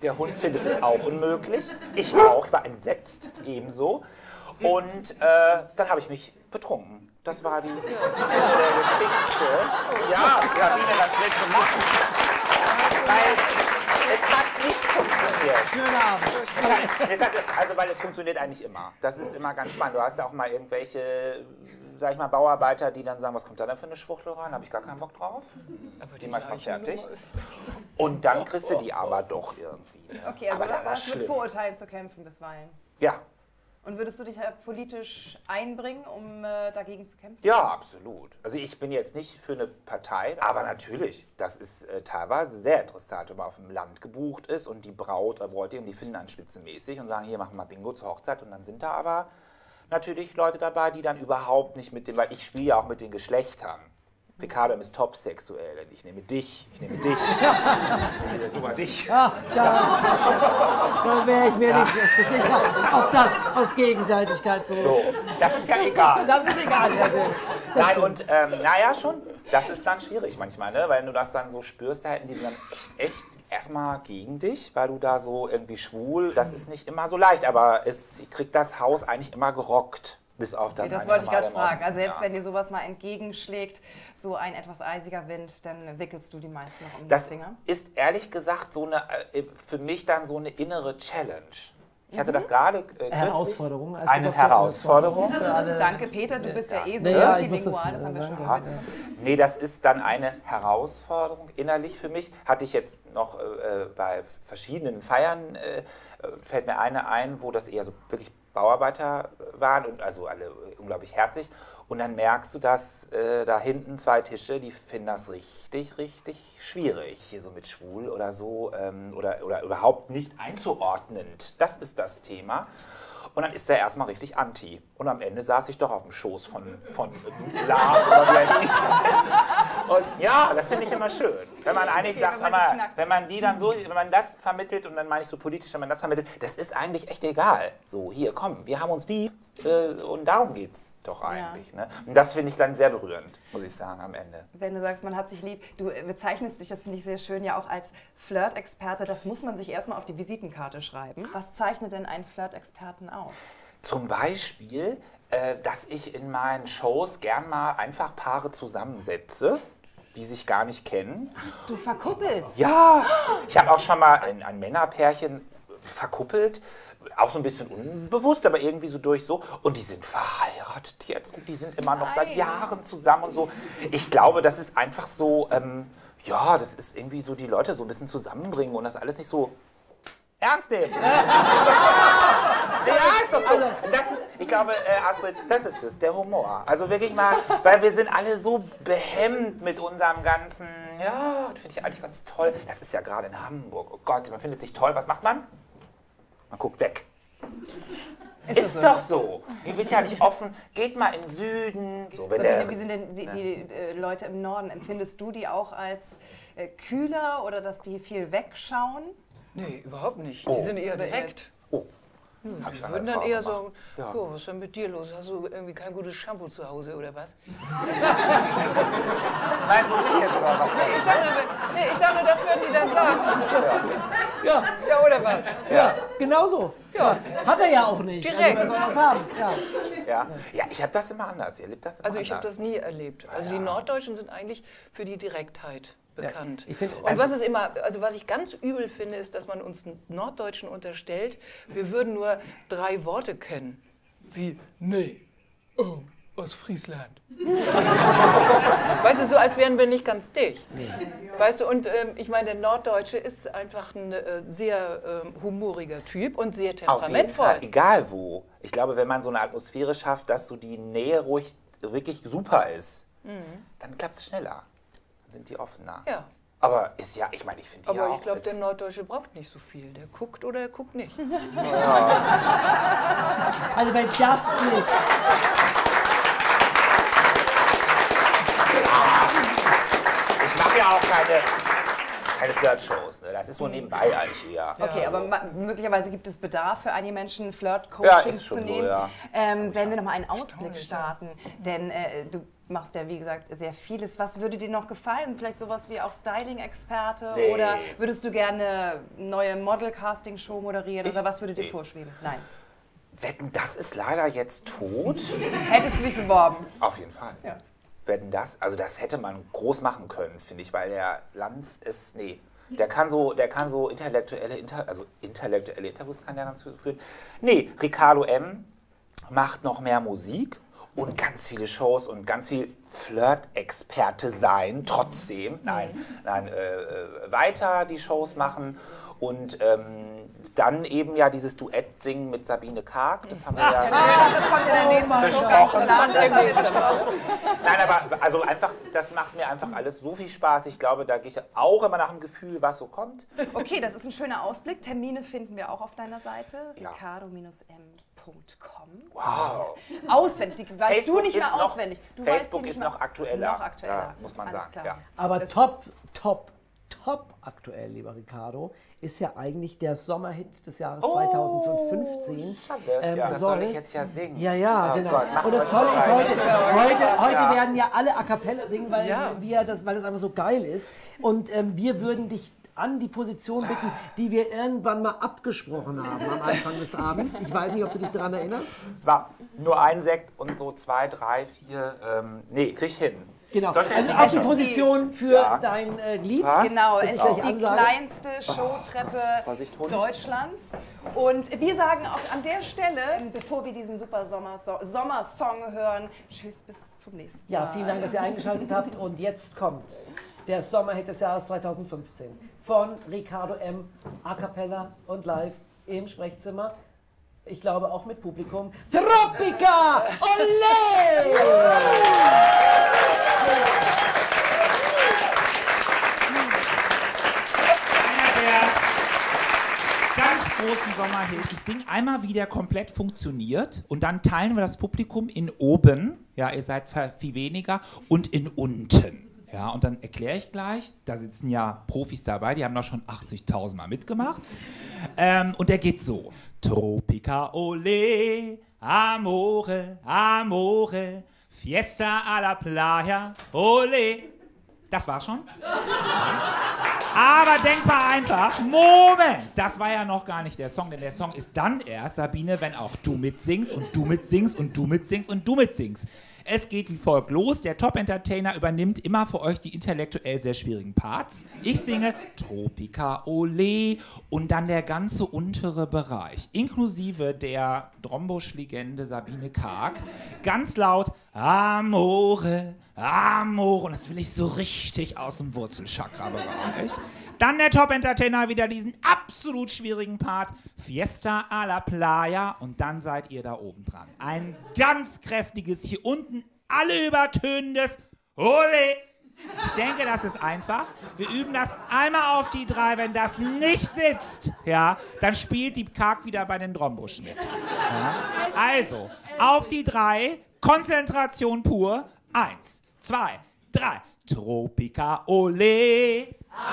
Der Hund findet es auch unmöglich. Ich auch, ich war entsetzt, ebenso. Und dann habe ich mich betrunken. Das war das Ende der Geschichte. Ja, Sabine, das willst du machen. Weil es hat nicht funktioniert. Schönen Abend. Also, weil es funktioniert eigentlich immer. Das ist immer ganz spannend. Du hast ja auch mal irgendwelche, sag ich mal, Bauarbeiter, die dann sagen, was kommt da denn für eine Schwuchtel rein? Habe ich gar keinen Bock drauf. Aber Die manchmal fertig. Nummer ist- Und dann kriegst du die aber doch irgendwie. Ne? Okay, also aber du das war hast mit schlimm. Vorurteilen zu kämpfen bisweilen. Ja. Und würdest du dich politisch einbringen, um dagegen zu kämpfen? Ja, absolut. Also ich bin jetzt nicht für eine Partei, aber natürlich, das ist teilweise sehr interessant, wenn man auf dem Land gebucht ist und die Braut oder Bräutigam, die finden einen spitzenmäßig und sagen, hier machen wir Bingo zur Hochzeit und dann sind da aber natürlich Leute dabei, die dann überhaupt nicht mit dem, weil ich spiele ja auch mit den Geschlechtern. Picardum ist top sexuell. Ich nehme dich, ich nehme dich, sogar dich. Ja, da wäre ich mir nicht so sicher auf Gegenseitigkeit berufen. So, das ist ja egal. Das ist egal. Nein, und naja, schon, das ist dann schwierig manchmal, ne? Weil du das dann so spürst, da hätten die dann echt erstmal gegen dich, weil du da so irgendwie schwul, das ist nicht immer so leicht, aber es kriegt das Haus eigentlich immer gerockt. Bis auf das, Das wollte ich gerade fragen. Osten, Also selbst ja. wenn dir sowas mal entgegenschlägt, so ein etwas eisiger Wind, dann wickelst du die meisten noch um die Das Finger. ist ehrlich gesagt so eine, für mich dann so eine innere Challenge. Ich hatte das gerade kürzlich. Herausforderung. Es ist Eine auf die Herausforderung. Für alle. Danke, Peter, du bist ja eh so Naja, ich muss multilingual, das- das haben wir schon danke. gehört. Nee, das ist dann eine Herausforderung innerlich für mich. Hatte ich jetzt noch bei verschiedenen Feiern, fällt mir eine ein, wo das eher so wirklich Bauarbeiter waren und also alle unglaublich herzig. Und dann merkst du, dass da hinten 2 Tische, die finden das richtig, richtig schwierig, hier so mit schwul oder so oder überhaupt nicht einzuordnend. Das ist das Thema. Und dann ist er erstmal richtig anti. Und am Ende saß ich doch auf dem Schoß von Lars oder wie er hieß. Und ja, das finde ich immer schön. Wenn man eigentlich sagt, wenn man die dann so, wenn man das vermittelt und dann meine ich so politisch, wenn man das vermittelt, das ist eigentlich echt egal. So, hier, komm, wir haben uns lieb und darum geht's doch eigentlich. Ne? Und das finde ich dann sehr berührend, muss ich sagen, am Ende. Wenn du sagst, man hat sich lieb, du bezeichnest dich, das finde ich sehr schön, ja auch als Flirt-Experte. Das muss man sich erstmal auf die Visitenkarte schreiben. Was zeichnet denn einen Flirt-Experten aus? Zum Beispiel, dass ich in meinen Shows gern mal einfach Paare zusammensetze, die sich gar nicht kennen. Du verkuppelst. Ja, ich habe auch schon mal ein Männerpärchen verkuppelt. Auch so ein bisschen unbewusst, aber irgendwie so durch so. Und die sind verheiratet jetzt und die sind immer noch seit Jahren zusammen und so. Ich glaube, das ist einfach so, ja, das ist irgendwie so die Leute so ein bisschen zusammenbringen und das alles nicht so ernst nehmen. Ja, ist doch so. Das ist, ich glaube, Astrid, das ist es, der Humor. Also wirklich mal, weil wir sind alle so behemmt mit unserem ganzen, ja, das finde ich eigentlich ganz toll. Das ist ja gerade in Hamburg, oh Gott, man findet sich toll. Was macht man? Man guckt weg. Ist doch so. Hier wird ja nicht offen. Geht mal in den Süden. So, wenn Wie sind denn die Leute im Norden? Empfindest du die auch als kühler oder dass die viel wegschauen? Nee, überhaupt nicht. Oh. Die sind eher direkt. Oh, Die hab ich würden eine dann Erfahrung eher gemacht. so, Ja. oh, was ist denn mit dir los? Hast du irgendwie kein gutes Shampoo zu Hause oder was? Nein, so nicht jetzt aber was. Ich sag nur, das würden die dann sagen. Ja, Ja, oder was? ja, genau so. Ja. Hat er ja auch nicht. Direkt. Also, wer soll das haben? Ja. Ja, ich habe das immer anders. Ihr lebt das immer Also ich habe anders. das nie erlebt. Also die Norddeutschen sind eigentlich für die Direktheit bekannt. ich finde- Und was ist immer, also was ich ganz übel finde, ist, dass man uns Norddeutschen unterstellt, wir würden nur 3 Worte kennen. Wie nee, aus Friesland. Weißt du, so als wären wir nicht ganz dicht. Weißt du, und ich meine, der Norddeutsche ist einfach ein sehr humoriger Typ und sehr Auf jeden temperamentvoll. Fall, egal wo. Ich glaube, wenn man so eine Atmosphäre schafft, dass so die Nähe ruhig wirklich super ist, dann klappt es schneller. Dann sind die offener. Ja. Aber ist ja, ich meine, ich finde die Aber ja ich glaube, jetzt- der Norddeutsche braucht nicht so viel. Der guckt oder er guckt nicht. Also wenn das nicht. Ich mache ja auch keine Flirt-Shows. Ne? Das ist so nebenbei eigentlich eher. Okay, aber möglicherweise gibt es Bedarf für einige Menschen, Ja, Flirt-Coachings ist schon zu so, nehmen. ja. Wenn wir nochmal einen Ausblick starten, denn du machst ja, wie gesagt, sehr vieles. Was würde dir noch gefallen? Vielleicht sowas wie auch Styling-Experte? Nee. Oder würdest du gerne eine neue Model-Casting-Show moderieren? Oder was würde dir vorschweben? Nein. Wetten, das ist leider jetzt tot. Hättest du dich beworben? Auf jeden Fall. Ja. Wetten, das, also das hätte man groß machen können, finde ich, weil der Lanz ist, nee. Der kann so intellektuelle Interviews kann der ganz gut führen. Nee, Ricardo M. macht noch mehr Musik und ganz viele Shows und ganz viel Flirt-Experte sein, trotzdem. Nein, weiter die Shows machen und dann eben ja dieses Duett singen mit Sabine Karg. Das haben wir Das kommt in der nächsten besprochen. Show. Nein, aber also einfach, das macht mir einfach alles so viel Spaß. Ich glaube, da gehe ich auch immer nach dem Gefühl, was so kommt. Okay, das ist ein schöner Ausblick. Termine finden wir auch auf deiner Seite. Ja. ricardo-m.com. Wow. Auswendig, die weißt Facebook du nicht mehr ist noch- auswendig. Du Facebook weißt die nicht ist mehr- noch aktueller. Noch aktueller. Ja, muss man Alles sagen. klar. Ja. Aber top aktuell, lieber Ricardo, ist ja eigentlich der Sommerhit des Jahres 2015. Schade. Das soll ich jetzt ja singen. Ja, Oh genau. Gott, macht Und das euch Tolle ist, bereit. heute Ja. werden ja alle A Cappella singen, weil das einfach so geil ist. Und wir würden dich an die Position bitten, die wir irgendwann mal abgesprochen haben am Anfang des Abends. Ich weiß nicht, ob du dich daran erinnerst. Es war nur ein Sekt und so 2, 3, 4, nee, krieg ich hin. Genau, Soll ich also jetzt auf die machen? Position für dein Lied. Genau, das es ich ist gleich die ansage. kleinste Showtreppe Vorsicht, Hund. Deutschlands. Und wir sagen auch an der Stelle, bevor wir diesen super Sommersong hören, tschüss, bis zum nächsten Mal. Ja, vielen Dank, dass ihr eingeschaltet habt. Und jetzt kommt der Sommerhit des Jahres 2015 von Ricardo M. A Cappella und live im Sprechzimmer. Ich glaube auch mit Publikum. Tropica! Olé! Ganz großen Sommerhit. Ich singe einmal, wie der komplett funktioniert und dann teilen wir das Publikum in oben, ja, ihr seid viel weniger, und in unten. Ja, und dann erkläre ich gleich, da sitzen ja Profis dabei, die haben doch schon 80.000 Mal mitgemacht. Und der geht so. Tropica, ole, amore, amore, fiesta a la playa, ole. Das war's schon. Aber denk mal einfach, Moment, das war ja noch gar nicht der Song, denn der Song ist dann erst, Sabine, wenn auch du mitsingst und du mitsingst und du mitsingst und du mitsingst. Es geht wie folgt los, der Top-Entertainer übernimmt immer für euch die intellektuell sehr schwierigen Parts. Ich singe Tropica Ole und dann der ganze untere Bereich, inklusive der Drombusch-Legende Sabine Karg, ganz laut Amore, Amore, und das will ich so richtig aus dem Wurzelchakra-Bereich. Dann der Top-Entertainer wieder diesen absolut schwierigen Part, Fiesta a la Playa, und dann seid ihr da oben dran. Ein ganz kräftiges, hier unten alle übertönendes Ole. Ich denke, das ist einfach. Wir üben das einmal auf die 3. Wenn das nicht sitzt, ja, dann spielt die Karg wieder bei den Drombusch mit. Ja. Also, auf die 3, Konzentration pur. 1, 2, 3. Tropica Ole.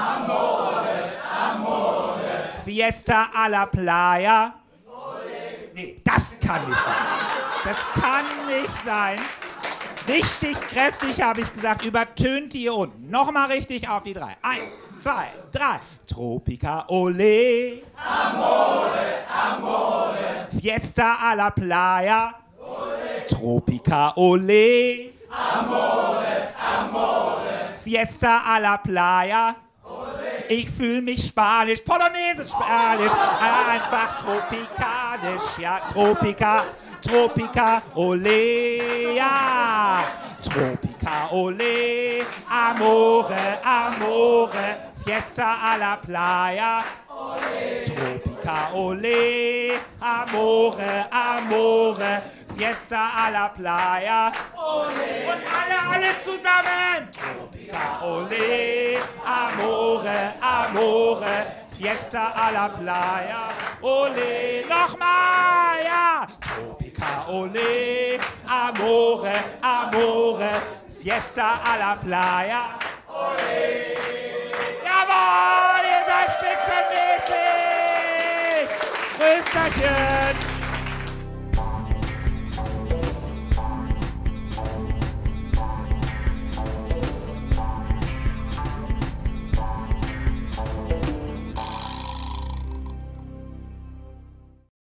Amore, amore. Fiesta a la playa. Ole. Nee, das kann nicht sein. Das kann nicht sein. Richtig kräftig, habe ich gesagt, übertönt hier unten. Nochmal richtig auf die 3. 1, 2, 3. Tropica Ole. Amore, amore. Fiesta a la playa. Ole. Tropica Ole. Amore, amore. Fiesta a la playa. Ole. Ich fühle mich spanisch, Polonaise, spanisch, einfach tropikalisch, ja, Tropica, Tropica, ole, ja, Tropica, ole, amore, amore, Fiesta a la playa. Ole. Tropica, ole, amore, amore, Fiesta a la playa. Ole. Und alles zusammen. Tropica, ole, amore, amore, Fiesta a la playa. Ole, nochmal, ja. Tropica, ole, amore, amore, Fiesta a la playa. Ole. Jawohl, ihr seid spitzenmäßig! Grüßterchen!